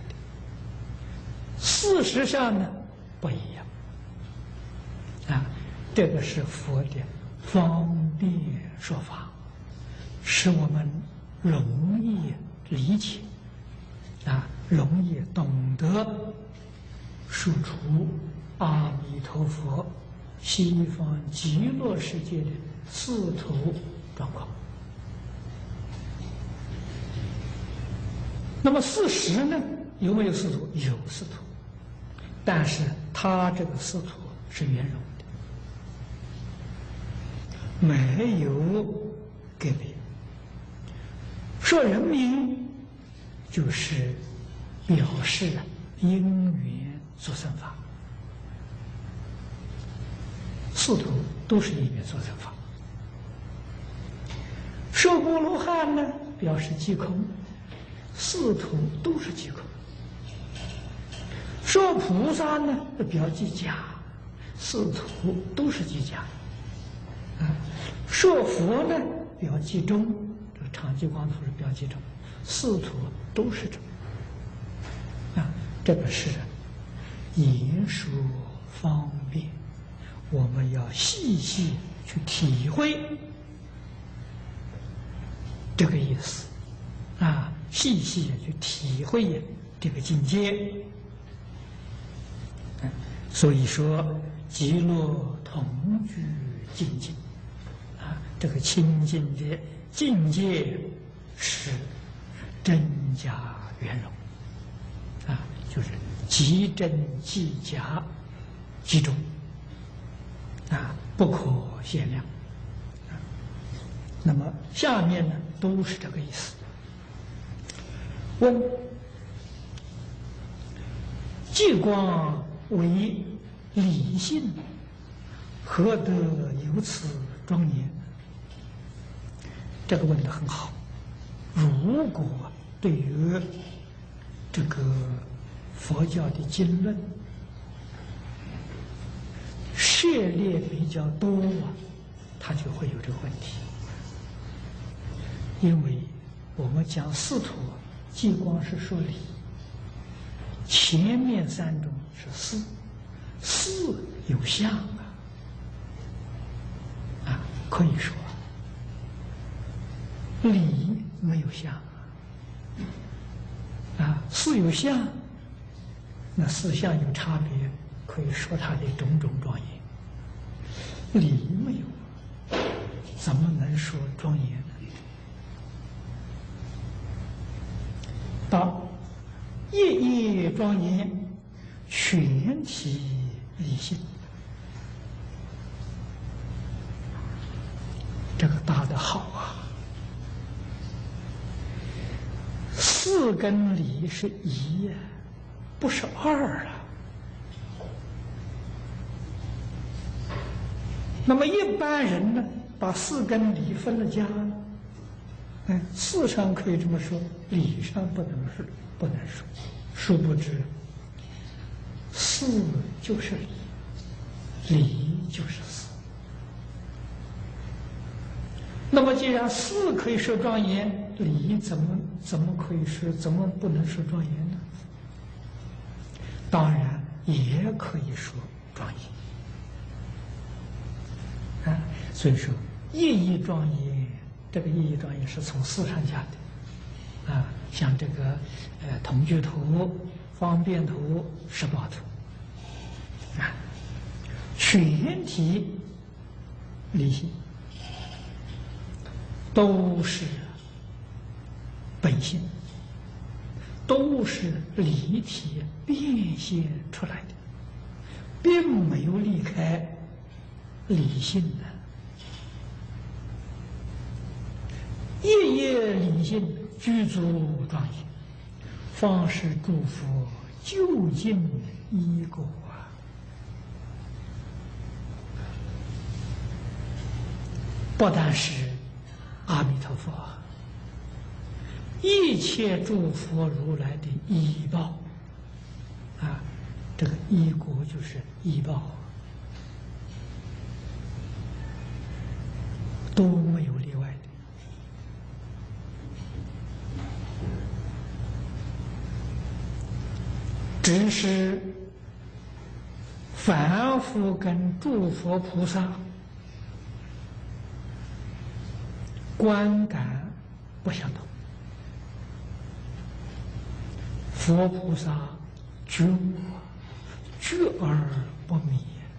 事实上呢，不一样啊。这个是佛的方便说法，使我们容易理解啊，容易懂得说出阿弥陀佛西方极乐世界的四土状况。那么事实呢，有没有四土？有四土，但是它这个四土是圆融的，没有个别。说人民就是表示因缘所生法，四土都是因缘所生法。说波罗汉呢，表示即空，四土都是即空。说菩萨呢，表即假，四土都是即假。啊，说佛呢，表即中，这个常寂光土是表即中，四土都是中。啊，这个是言说方便，我们要细细去体会这个意思，啊，细细的去体会这个境界。所以说，极乐同居静静，啊，这个清净的境界是真假圆融，啊，就是即真即假即中，啊，不可限量。啊，那么下面呢，都是这个意思。问：寂光为理性，何得有此庄严？这个问得很好如果对于这个佛教的经论涉猎比较多啊，他就会有这个问题。因为我们讲四土，既光是说理，前面三种是事，事有相啊，啊，可以说理没有相啊，啊，事有相，那四相有差别，可以说它的种种庄严。理没有，怎么能说庄严呢？到一一庄严，全体理性，这个答得好啊！四跟理是一呀，不是二啊。那么一般人呢，把四跟理分了家，哎，事上可以这么说，理上不能说，不能说。殊不知，事就是理，理就是事。那么既然事可以说庄严，理怎么怎么可以说，怎么不能说庄严呢？当然也可以说庄严。啊，所以说意义庄严，这个意义庄严是从事上讲的，啊，像这个呃同居图、方便图、十报图，啊，全体理性都是本性，都是离体变现出来的，并没有离开理性的。夜夜理性具足庄严，方是诸佛究竟依果啊！不但是阿弥陀佛，一切诸佛如来的依报啊，这个依果就是依报，都没有例外的。只是凡夫跟诸佛菩萨观感不相同，佛菩萨觉觉而不迷，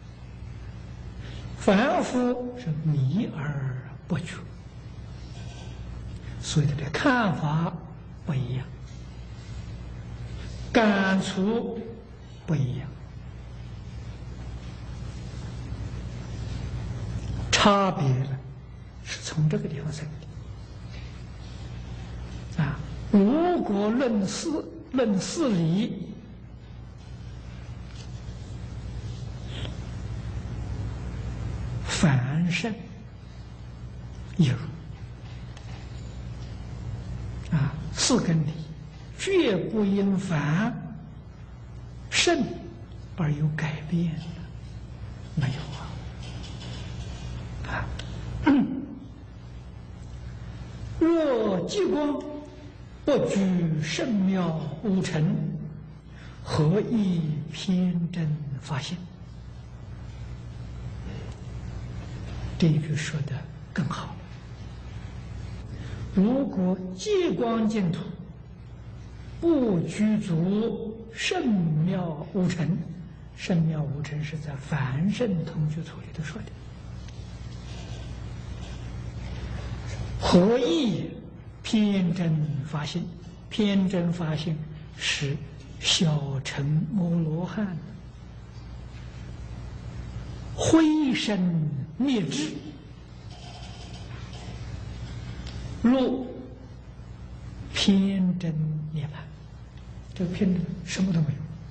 凡夫是迷而不觉，所以他的看法不一样，感触不一样，差别呢是从这个地方生的啊。如果论事论事理，凡圣一如啊，四根理绝不因凡圣而有改变的，没有啊。啊，若极光不居圣妙无尘，何以偏真发现？这一句说的更好。如果极光净土不居足圣妙无尘，圣妙无尘是在凡圣同居土里头说的。何以偏真发心？偏真发心是小乘摩罗汉灰身灭智，入偏真涅槃。这个偏真什么都没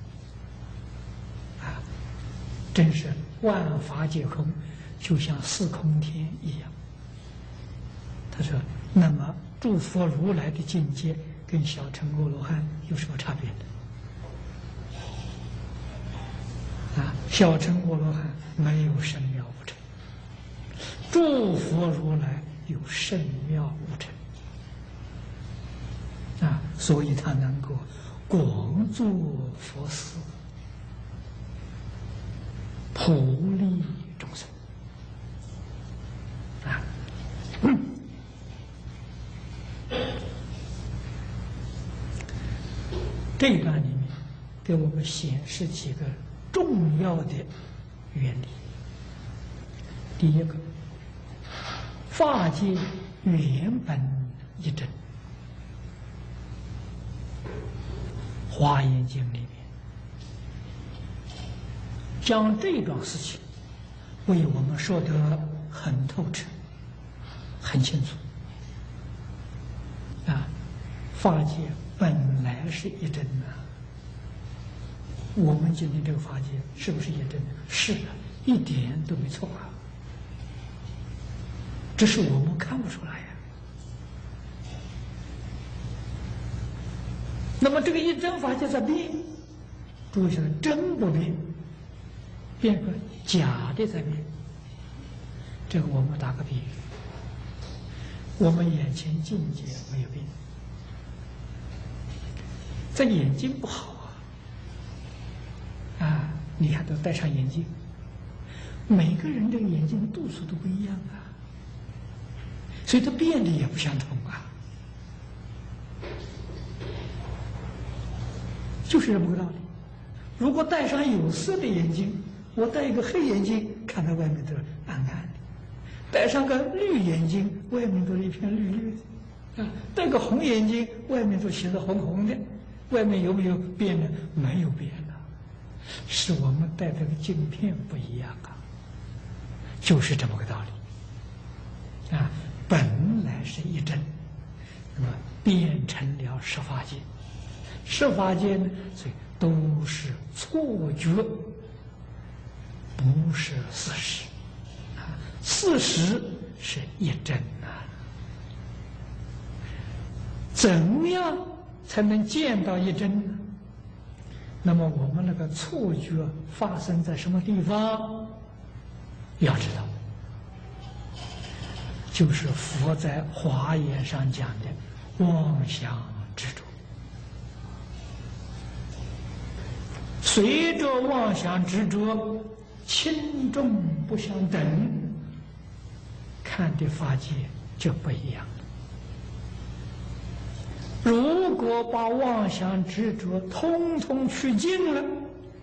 有啊，真是万法皆空，就像四空天一样。他说：“ 那么诸佛如来的境界跟小乘阿罗汉有什么差别呢？啊，小乘阿罗汉没有圣妙无尘，诸佛如来有圣妙无尘。啊，所以他能够广做佛事，普利众生。啊，嗯、这一段里面给我们显示几个重要的原理。第一个，法界原本一真。华严经里面将这桩事情为我们说得很透彻、很清楚。啊，法界本来是一真的。我们今天这个法界是不是一真的？是的，一点都没错啊。只是我们看不出来呀。那么这个一真法界在变，注意一下，真不变，变个假的在变。这个我们打个比喻，我们眼前境界没有变，这眼睛不好啊，啊，你看都戴上眼镜，每个人这个眼睛度数都不一样啊，所以它变的也不相同啊。就是这么个道理。如果戴上有色的眼镜，我戴一个黑眼镜，看到外面都是暗暗的；戴上个绿眼镜，外面都是一片绿绿的；啊，戴个红眼镜，外面都显得红红的。外面有没有变呢？没有变啊，是我们戴这个镜片不一样啊。就是这么个道理。啊，本来是一真，那么变成了十法界。十法界呢，所以都是错觉，不是事实。啊，事实是一真啊。怎样才能见到一真呢？那么我们那个错觉发生在什么地方？要知道，就是佛在华严上讲的妄想执着。随着妄想执着轻重不相等，看的法界就不一样了。如果把妄想执着通通去尽了，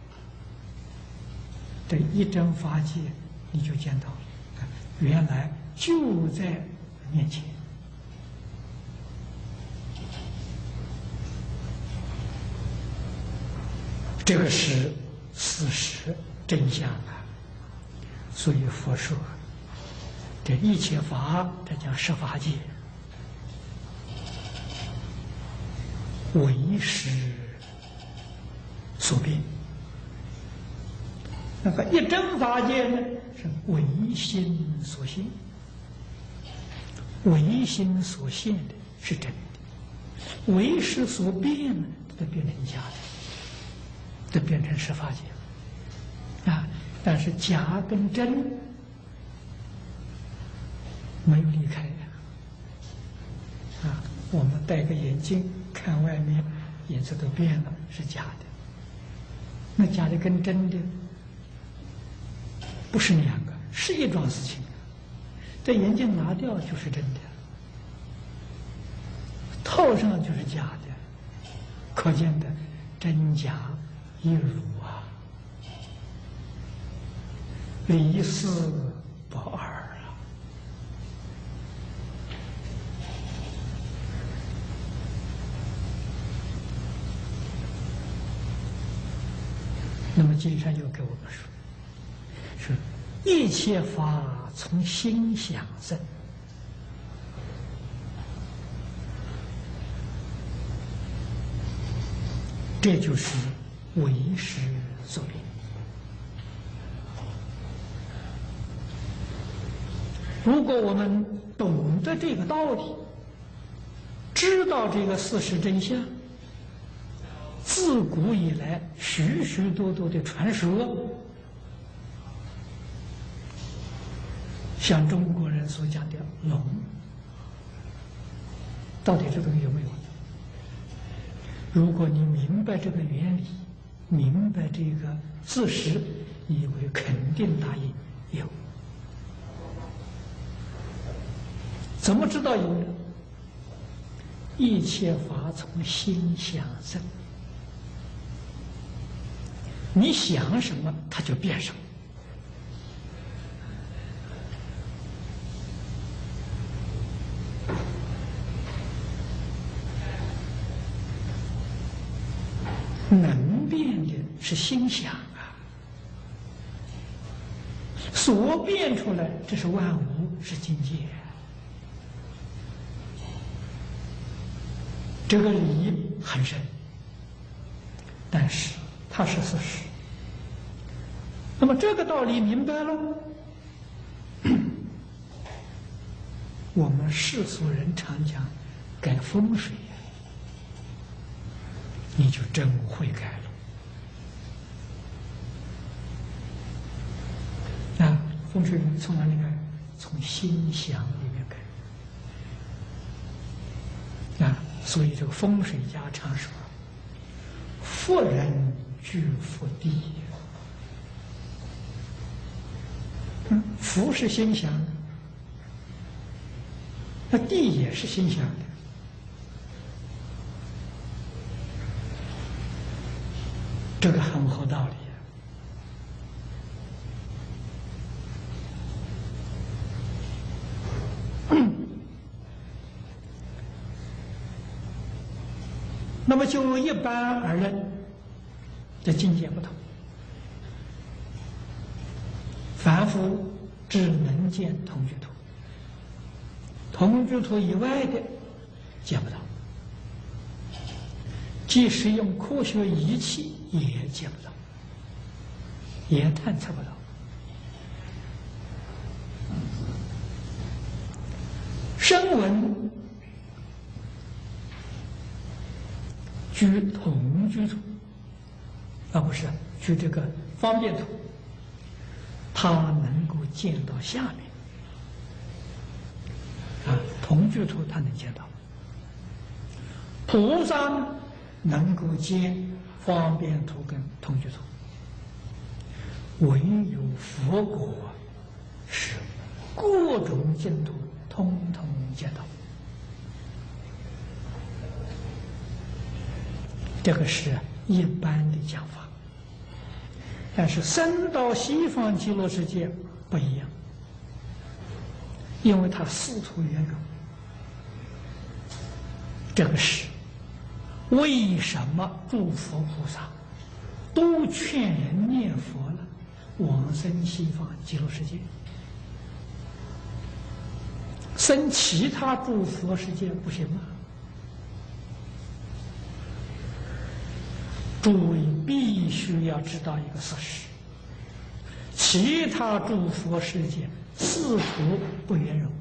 这一真法界你就见到了，原来就在面前。这个是事实真相啊！所以佛说，这一切法，这叫十法界，为识所变。那个一真法界呢，是唯心所现，唯心所现的是真的，为识所变呢，它变成假的。都变成十法界啊，但是假跟真没有离开呀。啊，我们戴个眼镜看外面颜色都变了，是假的。那假的跟真的不是两个，是一桩事情。这眼镜拿掉就是真的，套上就是假的，可见的真假一如啊，离事不二啊。那么经上又给我们说，是一切法从心想生，这就是为识所变。如果我们懂得这个道理， 知道这个事实真相，自古以来许许多多的传说，像中国人所讲的龙，到底这东西有没有？如果你明白这个原理，明白这个事实，你会肯定答应有。怎么知道有呢？一切法从心想生，你想什么，它就变什么。能变的是心想啊，所变出来，这是万物，是境界。这个理很深，但是它是事实。那么这个道理明白了，我们世俗人常讲改风水，你就真会改了。啊，风水从哪里改？从心想里面改。啊，所以这个风水家常说：“福人居福地。”嗯，福是心想的，那地也是心想的。这个很合道理。那么就一般而论，这境界不同。凡夫只能见同居土，同居土以外的见不到，即使用科学仪器也见不到，也探测不到。声闻居同居土，啊不是居这个方便土，他能够见到下面，啊同居土他能见到。菩萨呢能够见方便土跟同居土，唯有佛果是各种净土通通见到。这个是一般的讲法，但是升到西方极乐世界不一样，因为它四土圆融。这个是为什么诸佛菩萨都劝人念佛了，往生西方极乐世界，生其他诸佛世界不行吗？诸位必须要知道一个事实：其他诸佛世界四土不圆融，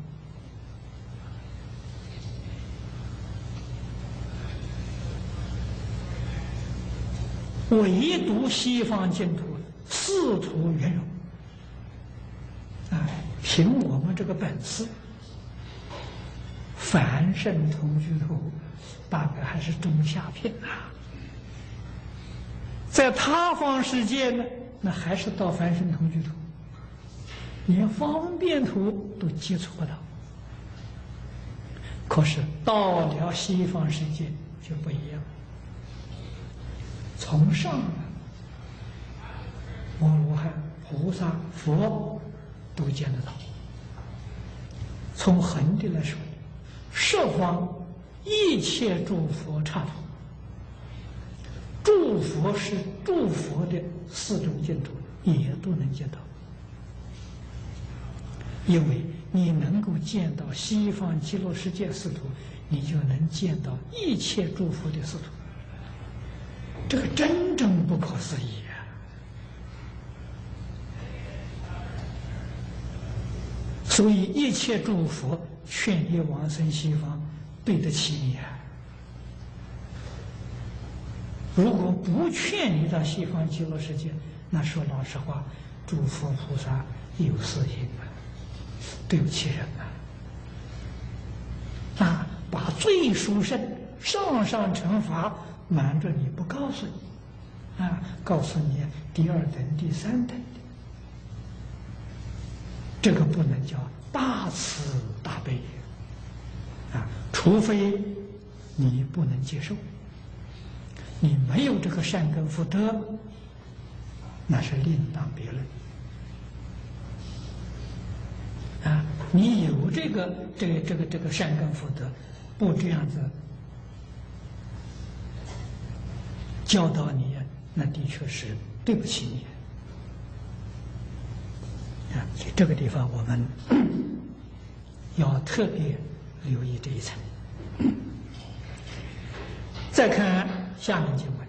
唯独西方净土四土圆融。哎，凭我们这个本事，凡圣同居土大概还是中下品啊。在他方世界呢，那还是到凡圣同居土，连方便土都接触不到。可是到了西方世界就不一样，从上呢，摩罗汉、菩萨、佛都见得到。从横的来说，十方一切诸佛刹土，诸佛是诸佛的四种净土，也都能见到。因为你能够见到西方极乐世界四土，你就能见到一切诸佛的四土。这个真正不可思议啊！所以一切诸佛劝你往生西方， 对得起你啊！如果不劝你到西方极乐世界，那说老实话，诸佛菩萨有私心啊，对不起人啊！啊，把最殊胜上上乘法瞒着你不告诉你，啊，告诉你第二等、第三等的，这个不能叫大慈大悲啊！除非你不能接受。你没有这个善根福德，那是另当别论。啊，你有这个这个这个这个善根福德，不这样子教导你，那的确是对不起你。啊，所以这个地方我们要特别留意这一层。再看下面经文，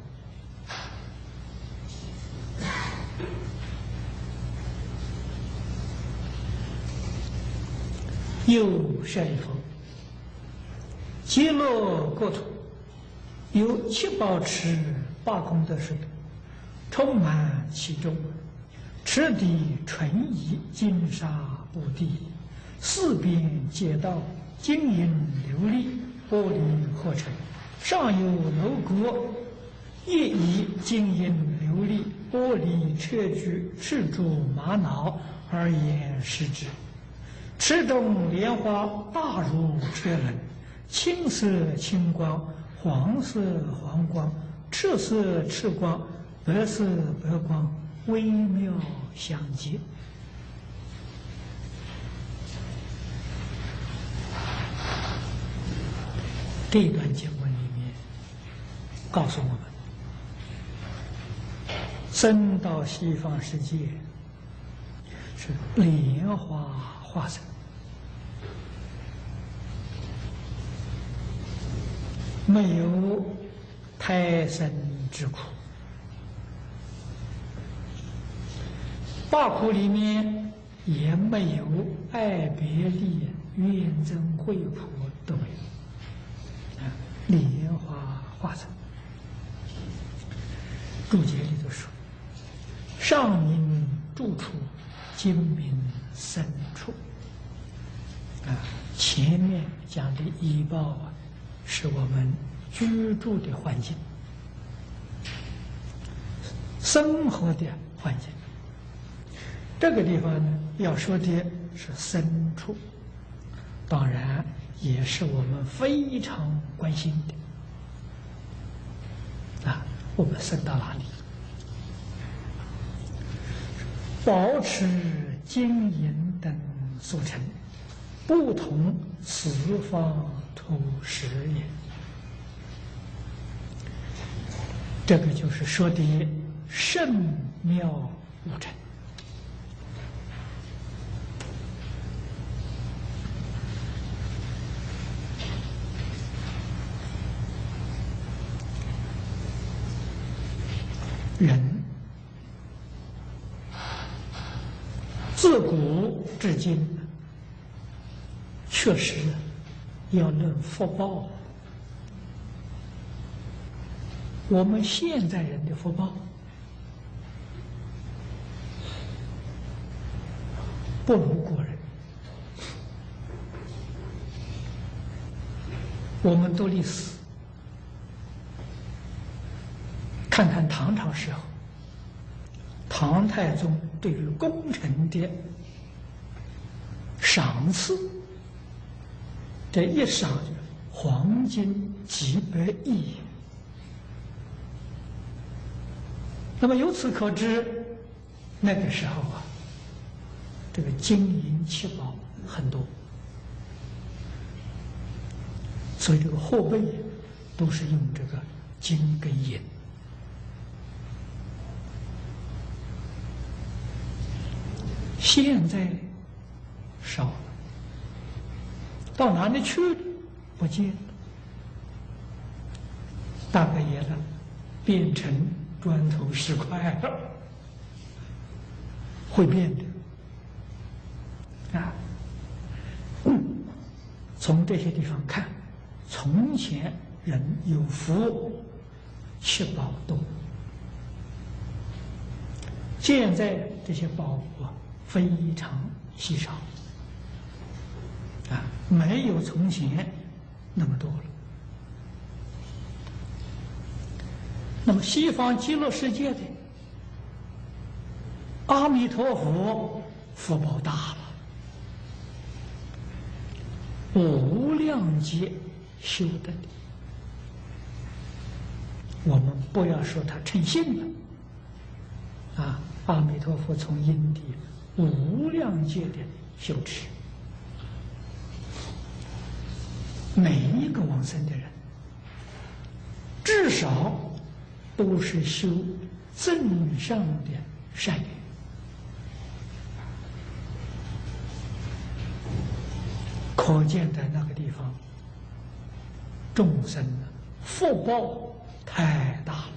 又舍利弗，极乐国土有七宝池八功德水，充满其中，池底纯以金沙布地，四边街道金银琉璃玻璃合成。上有楼阁，亦以金银琉璃玻璃砗磲赤珠玛瑙而言施之。池中莲花大如车轮，青色青光，黄色黄光，赤色赤光，白色白光，微妙相接。这段经文告诉我们，生到西方世界是莲花化身，没有胎生之苦，八苦里面也没有爱别离、怨憎会苦都没有，啊，莲花化身。注解里头说：“上名住处，今名身处。”啊，前面讲的医报啊，是我们居住的环境、生活的环境。这个地方呢，要说的是身处，当然也是我们非常关心的。啊。我们生到哪里？宝池金银等所成，不同四方土石也。这个就是说的圣妙无尘。人自古至今，确实要论福报。我们现在人的福报不如古人，我们读历史，看看唐朝时候，唐太宗对于功臣的赏赐，这一赏黄金几百亿。那么由此可知，那个时候啊，这个金银七宝很多，所以这个货币都是用这个金跟银。现在少了，到哪里去了？不见了，大概也了，变成砖头石块了，会变的啊。嗯，从这些地方看， 从前人有福，七宝多，现在这些宝物啊非常稀少啊，没有从前那么多了。那么西方极乐世界的阿弥陀佛福报大了，无量劫修的，我们不要说他成性了啊！阿弥陀佛从因地无量劫的修持，每一个往生的人，至少都是修增上的善缘。可见在那个地方，众生的福报太大了，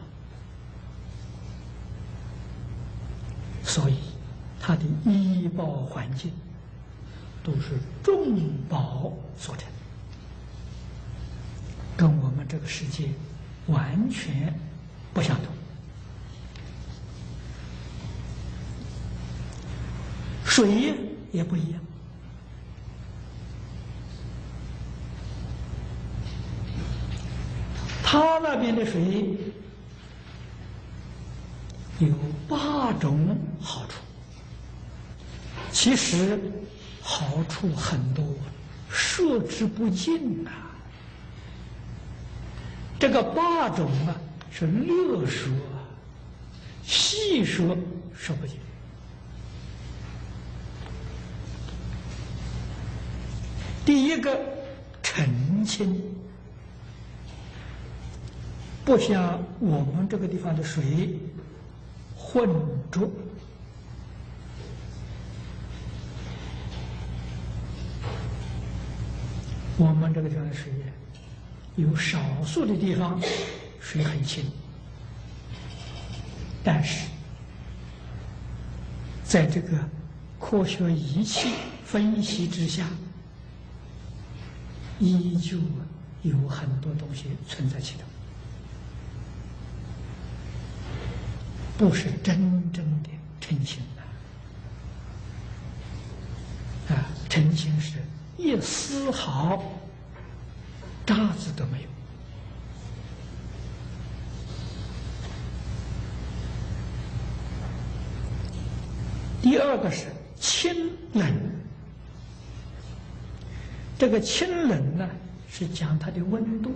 所以他的医报环境都是众宝所成，跟我们这个世界完全不相同。水也不一样。他那边的水有八种好处，其实好处很多，说之不尽啊。这个八种啊，是略说，细说说不尽。第一个，澄清。不像我们这个地方的水浑浊，我们这个地方的水有少数的地方水很清，但是在这个科学仪器分析之下，依旧有很多东西存在其中。不是真正的澄清啊！啊，澄清是一丝毫渣子都没有。第二个是清冷，这个清冷呢，是讲它的温度，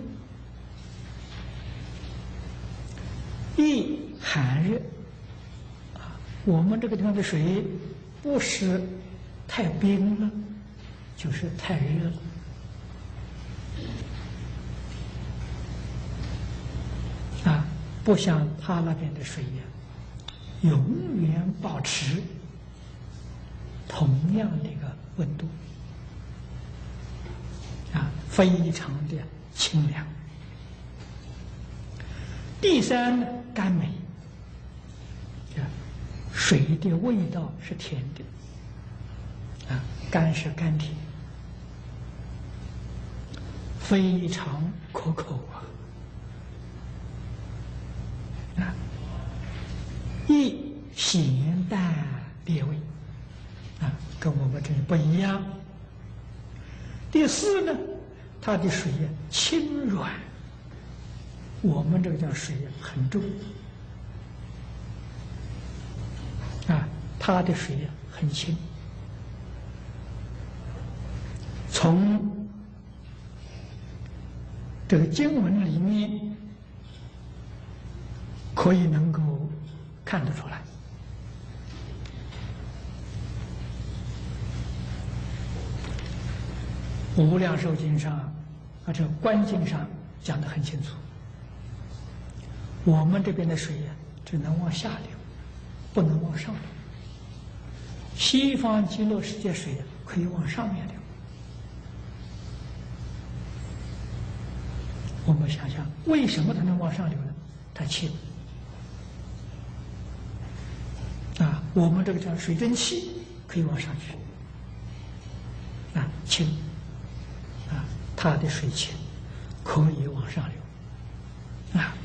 一寒热。我们这个地方的水不是太冰了，就是太热了。啊，不像他那边的水呀，永远保持同样的一个温度，啊，非常的清凉。第三呢，甘美。水的味道是甜的，啊，甘是甘甜，非常可口啊！啊，一咸淡烈味，啊，跟我们这里不一样。第四呢，它的水呀轻软，我们这个叫水呀很重。啊，它的水呀很清。从这个经文里面可以能够看得出来，《无量寿经》上啊，这个观经上讲得很清楚。我们这边的水呀，只能往下流，不能往上流。西方极乐世界水可以往上面流。我们想想，为什么它能往上流呢？它轻啊！我们这个叫水蒸气可以往上去啊，轻啊，它的水轻， 可以往上流啊。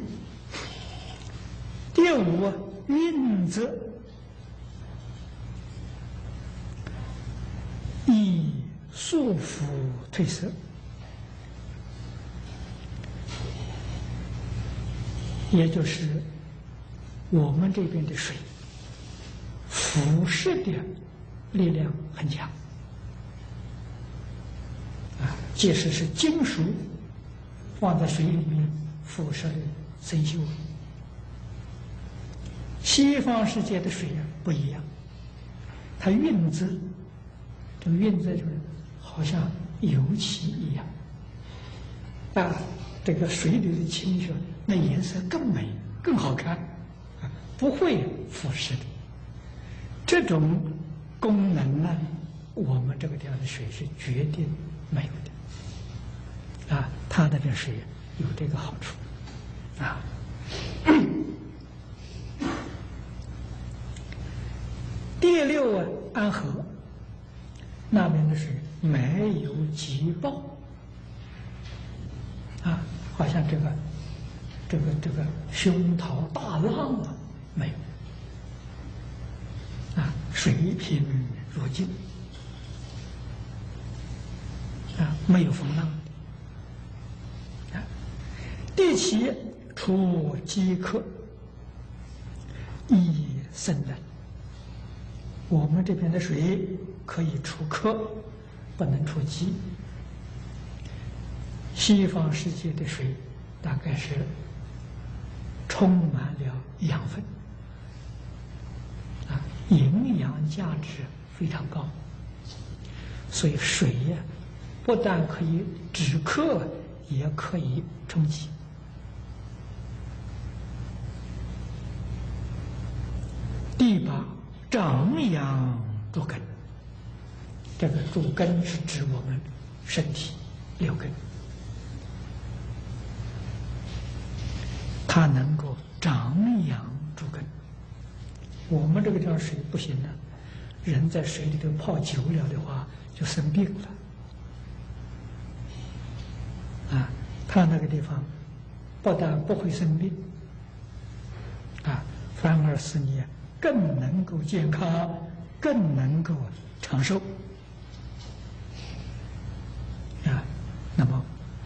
第五，运则以束缚褪色，也就是我们这边的水腐蚀的力量很强啊，即使是金属放在水里面，腐蚀的生锈。西方世界的水啊不一样，它晕渍，这个晕渍就是好像油漆一样啊，这个水里的清水那颜色更美更好看啊，不会腐蚀的。这种功能呢，我们这个地方的水是绝对没有的啊，它那边水有这个好处啊。第六啊，安和那边的水没有急暴啊，好像这个这个这个胸涛大浪啊没有啊，水平如镜啊，没有风浪啊。第七，除饥渴，益生能。我们这边的水可以除渴，不能除饥。西方世界的水大概是充满了养分啊，营养价值非常高，所以水呀，不但可以止渴，也可以充饥。第八，长养诸根，这个诸根是指我们身体六根，它能够长养诸根。我们这个地方水不行了，人在水里头泡久了的话就生病了啊。它那个地方不但不会生病啊，反而使你更能够健康，更能够长寿啊。那么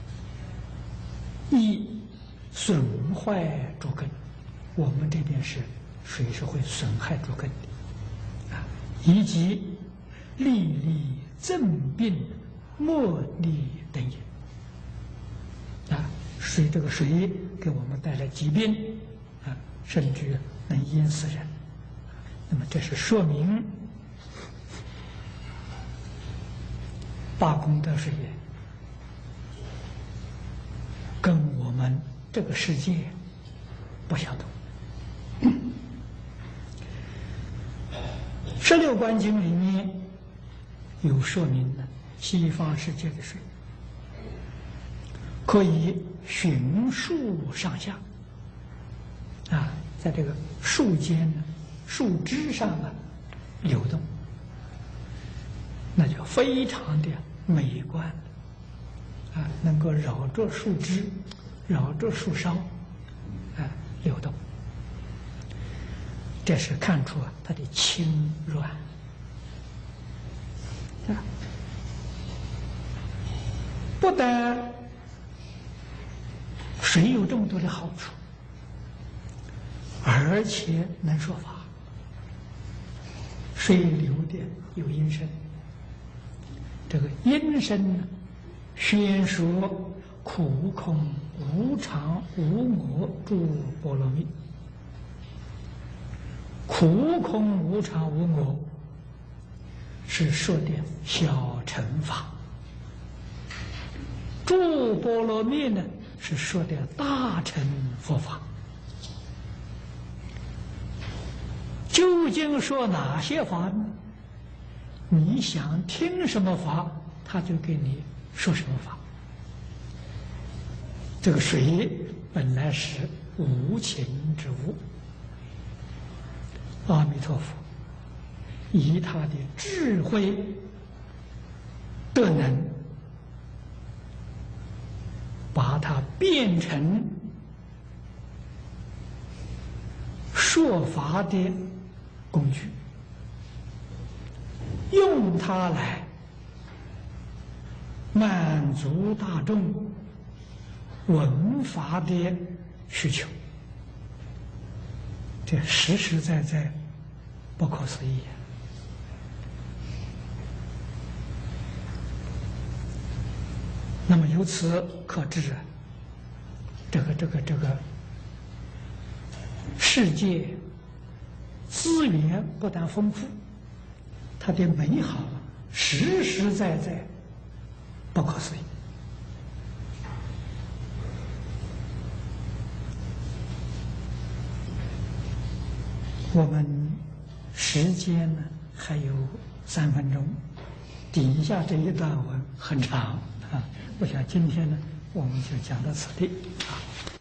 一损坏诸根，我们这边是水是会损害诸根的啊，以及利利正病莫利等也啊，水这个水给我们带来疾病啊，甚至能淹死人。那么这是说明八功德水跟我们这个世界不相同。十六观经里面有说明的，西方世界的水可以循树上下啊，在这个树间呢。树枝上啊流动，那就非常的美观啊，能够绕着树枝，绕着树梢啊流动，这是看出啊它的轻软啊。不但水有这么多的好处，而且能说法。水流的有音声，这个音声呢，宣说苦空无常无我诸波罗蜜。苦空无常无我是说的小乘法，诸波罗蜜呢是说的大乘佛法。究竟说哪些法呢？你想听什么法，他就给你说什么法。这个水本来是无情之物，阿弥陀佛以他的智慧德能变成说法的工具，用它来满足大众闻法的需求，这实实在在不可思议。那么由此可知，这个这个这个世界资源不但丰富，它的美好实实在在不可思议。我们时间呢还有三分钟，底下这一段文很长啊，我想今天呢我们就讲到此地啊。